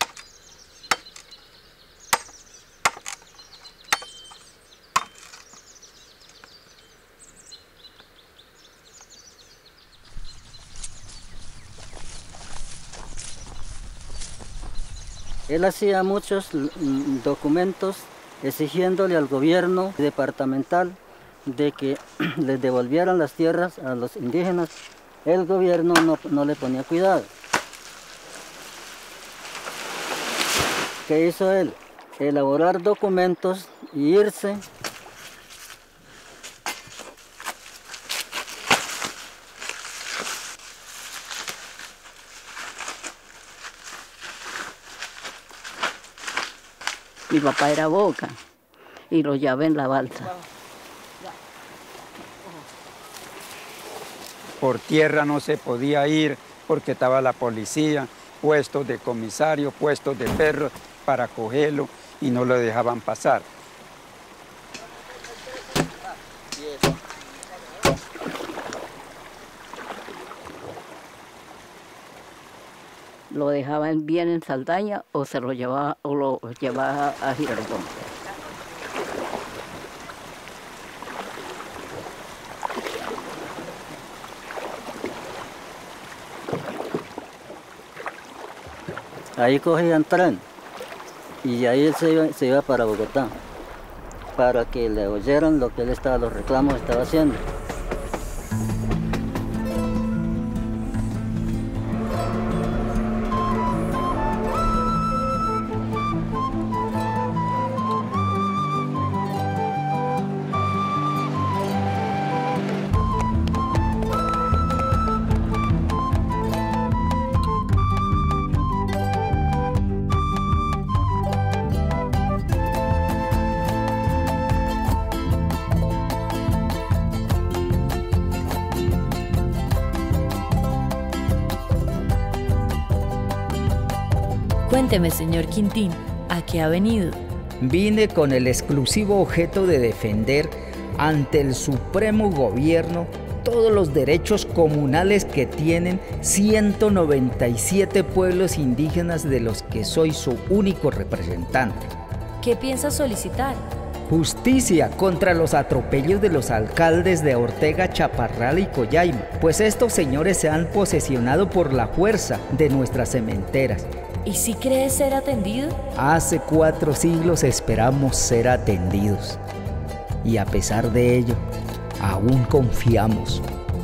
Él hacía muchos documentos exigiéndole al gobierno departamental de que les devolvieran las tierras a los indígenas. El gobierno no, no le ponía cuidado. ¿Qué hizo él? Elaborar documentos y irse Mi papá era boca y lo llevé en la balsa. Por tierra no se podía ir porque estaba la policía, puestos de comisario, puestos de perros para cogerlo y no lo dejaban pasar. Lo dejaban bien en Saldaña o se lo llevaba, o lo llevaba a Girardón. Ahí cogían tren y ahí él se iba, se iba para Bogotá para que le oyeran lo que él estaba, los reclamos que estaba haciendo. Cuénteme, señor Quintín, ¿a qué ha venido? Vine con el exclusivo objeto de defender ante el Supremo Gobierno todos los derechos comunales que tienen ciento noventa y siete pueblos indígenas de los que soy su único representante. ¿Qué piensa solicitar? Justicia contra los atropellos de los alcaldes de Ortega, Chaparral y Collaima, pues estos señores se han posesionado por la fuerza de nuestras cementeras. ¿Y si crees ser atendido? Hace cuatro siglos esperamos ser atendidos. Y a pesar de ello, aún confiamos.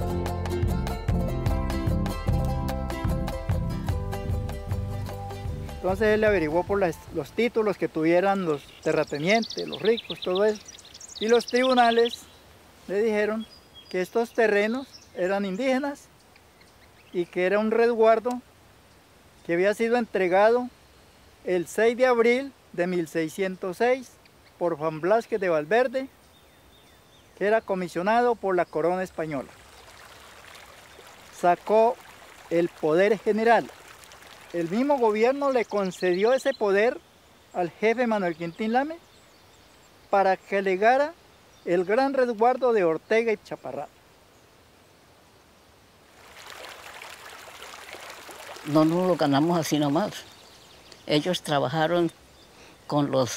Entonces él le averiguó por las, los títulos que tuvieran los terratenientes, los ricos, todo eso. Y los tribunales le dijeron que estos terrenos eran indígenas y que era un resguardo que había sido entregado el seis de abril de mil seiscientos seis por Juan Blázquez de Valverde, que era comisionado por la corona española. Sacó el poder general. El mismo gobierno le concedió ese poder al jefe Manuel Quintín Lame para que legara el gran resguardo de Ortega y Chaparral. No nos lo ganamos así nomás. Ellos trabajaron con los,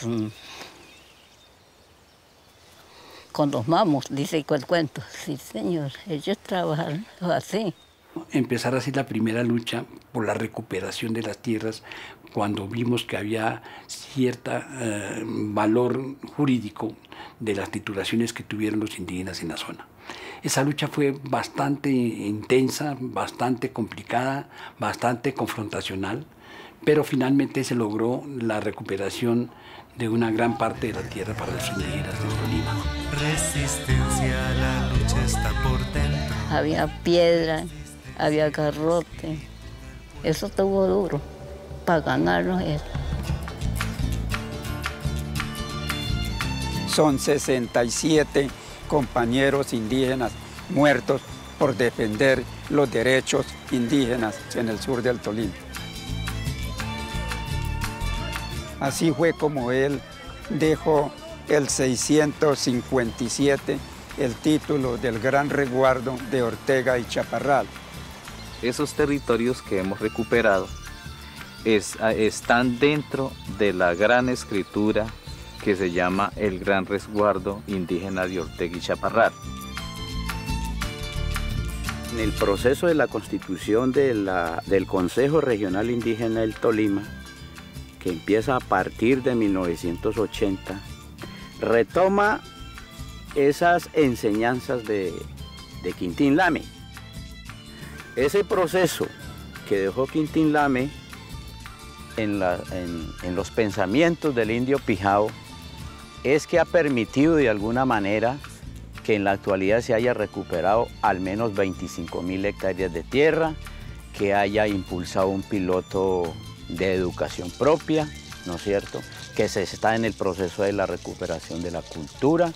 con los mamos, dice el cuento. Sí, señor, ellos trabajaron así. Empezar así la primera lucha por la recuperación de las tierras cuando vimos que había cierto eh, valor jurídico de las titulaciones que tuvieron los indígenas en la zona. Esa lucha fue bastante intensa, bastante complicada, bastante confrontacional, pero finalmente se logró la recuperación de una gran parte de la tierra para los indígenas del Tolima. Resistencia, la lucha está por dentro. Había piedra, había garrote, eso estuvo duro para ganarnos eso. Son sesenta y siete compañeros indígenas muertos por defender los derechos indígenas en el sur del Tolima. Así fue como él dejó el seiscientos cincuenta y siete el título del Gran Resguardo de Ortega y Chaparral. Esos territorios que hemos recuperado es, están dentro de la gran escritura que se llama el Gran Resguardo Indígena de Ortega y Chaparral. En el proceso de la constitución de la, del Consejo Regional Indígena del Tolima, que empieza a partir de mil novecientos ochenta, retoma esas enseñanzas de, de Quintín Lame. Ese proceso que dejó Quintín Lame en, la, en, en los pensamientos del indio Pijao es que ha permitido de alguna manera que en la actualidad se haya recuperado al menos veinticinco mil hectáreas de tierra, que haya impulsado un piloto de educación propia, ¿no es cierto?, que se está en el proceso de la recuperación de la cultura.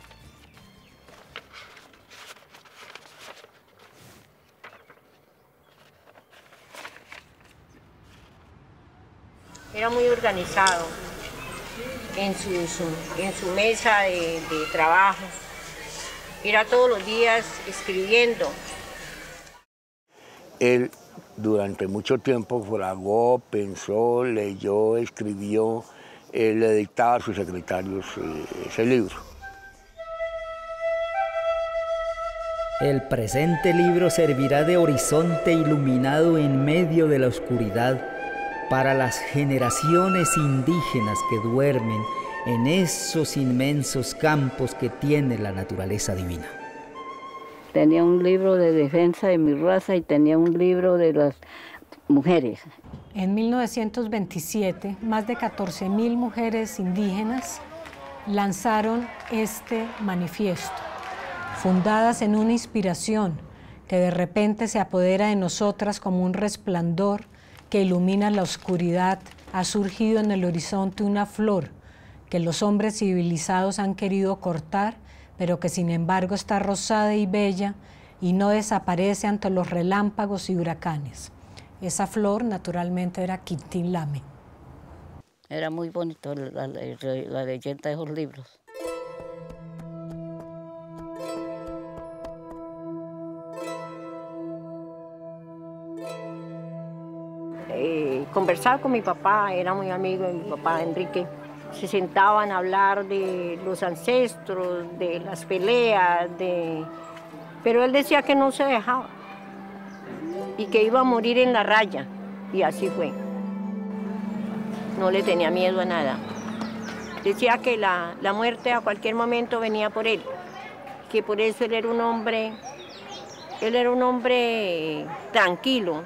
Era muy organizado en su, su, en su mesa de, de trabajo. Era todos los días escribiendo. Él durante mucho tiempo fragó, pensó, leyó, escribió, él le dictaba a sus secretarios eh, ese libro. El presente libro servirá de horizonte iluminado en medio de la oscuridad para las generaciones indígenas que duermen en esos inmensos campos que tiene la naturaleza divina. Tenía un libro de defensa de mi raza y tenía un libro de las mujeres. En mil novecientos veintisiete, más de catorce mil mujeres indígenas lanzaron este manifiesto, fundadas en una inspiración que de repente se apodera de nosotras como un resplandor que ilumina la oscuridad. Ha surgido en el horizonte una flor que los hombres civilizados han querido cortar, pero que sin embargo está rosada y bella y no desaparece ante los relámpagos y huracanes. Esa flor naturalmente era Quintín Lame. Era muy bonito la, la, la leyenda de esos libros. Eh, conversaba con mi papá, era muy amigo de mi papá Enrique. se sentaban a hablar de los ancestros, de las peleas, de... pero él decía que no se dejaba y que iba a morir en la raya, y así fue. No le tenía miedo a nada. Decía que la, la muerte a cualquier momento venía por él, que por eso él era un hombre, él era un hombre tranquilo.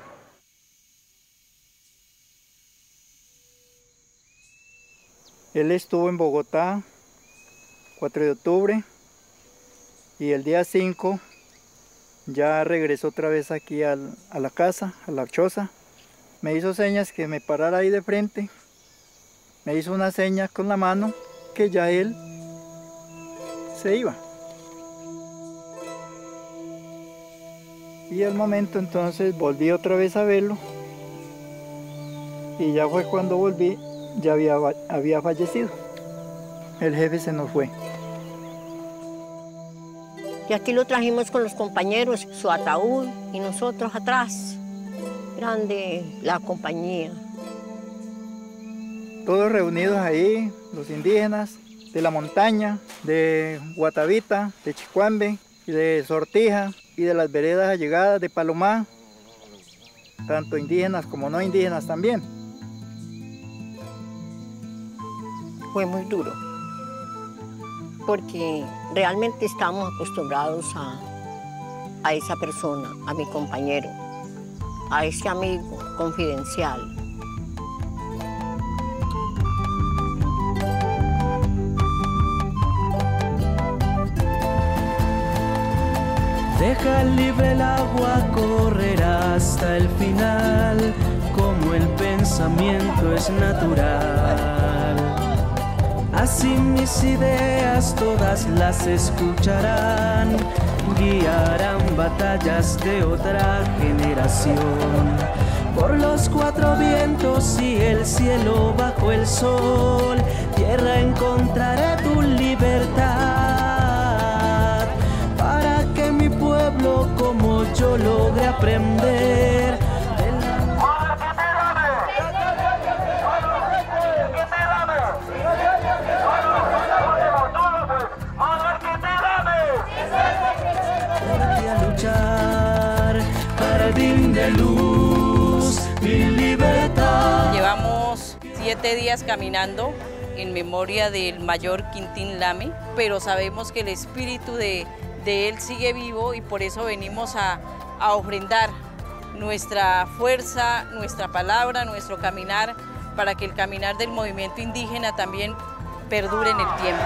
Él estuvo en Bogotá, cuatro de octubre, y el día cinco ya regresó otra vez aquí al, a la casa, a la choza. Me hizo señas que me parara ahí de frente. Me hizo una seña con la mano que ya él se iba. Y al momento entonces volví otra vez a verlo. Y ya fue cuando volví, ya había, había fallecido. El jefe se nos fue. Y aquí lo trajimos con los compañeros, su ataúd y nosotros atrás. Grande la compañía. Todos reunidos ahí, los indígenas de la montaña, de Guatavita, de Chicuambe, y de Sortija y de las veredas allegadas de Palomá, tanto indígenas como no indígenas también. Fue muy duro, porque realmente estábamos acostumbrados a, a esa persona, a mi compañero, a ese amigo confidencial. Deja libre el agua correr hasta el final, como el pensamiento es natural. Así mis ideas todas las escucharán, guiarán batallas de otra generación. Por los cuatro vientos y el cielo bajo el sol, tierra encontraré tu libertad, para que mi pueblo como yo logre aprender. Jardín de luz y libertad. Llevamos siete días caminando en memoria del mayor Quintín Lame, pero sabemos que el espíritu de, de él sigue vivo y por eso venimos a, a ofrendar nuestra fuerza, nuestra palabra, nuestro caminar, para que el caminar del movimiento indígena también perdure en el tiempo.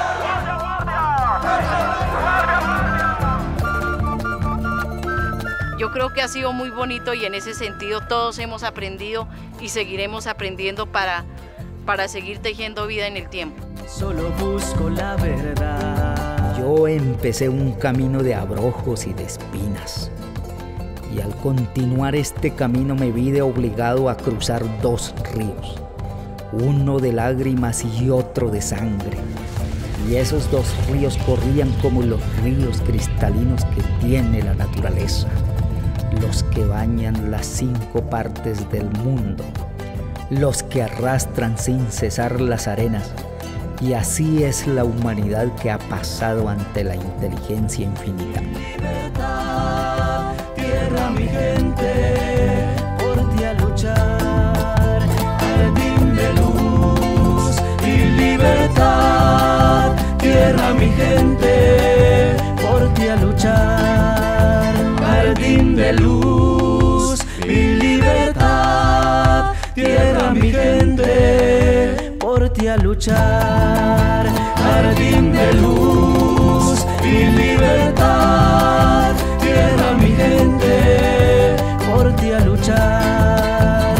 Yo creo que ha sido muy bonito y en ese sentido todos hemos aprendido y seguiremos aprendiendo para, para seguir tejiendo vida en el tiempo. Solo busco la verdad. Yo empecé un camino de abrojos y de espinas. Y al continuar este camino me vi de obligado a cruzar dos ríos. Uno de lágrimas y otro de sangre. Y esos dos ríos corrían como los ríos cristalinos que tiene la naturaleza, los que bañan las cinco partes del mundo, los que arrastran sin cesar las arenas. Y así es la humanidad que ha pasado ante la inteligencia infinita. Libertad, tierra mi gente, por ti a luchar. Jardín de luz y libertad, tierra mi gente, por ti a luchar. Jardín de luz y libertad, tierra mi gente, por ti a luchar. Jardín de luz y libertad, tierra mi gente, por ti a luchar.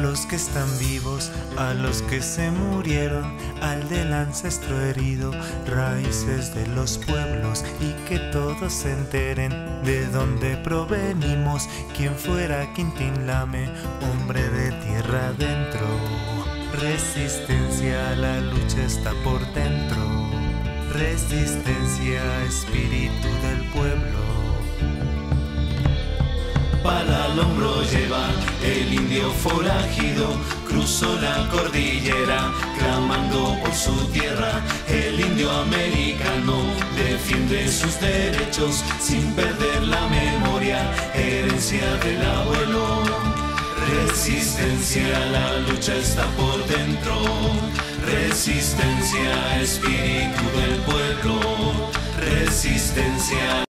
los que están vivos, a los que se murieron, al del ancestro herido, raíces de los pueblos, y que todos se enteren de dónde provenimos, quien fuera Quintín Lame, hombre de tierra adentro. Resistencia, la lucha está por dentro. Resistencia, espíritu del pueblo. Pala al hombro lleva el indio forajido, cruzó la cordillera clamando por su tierra. El indio americano defiende sus derechos sin perder la memoria, herencia del abuelo. Resistencia, la lucha está por dentro. Resistencia, espíritu del pueblo. Resistencia.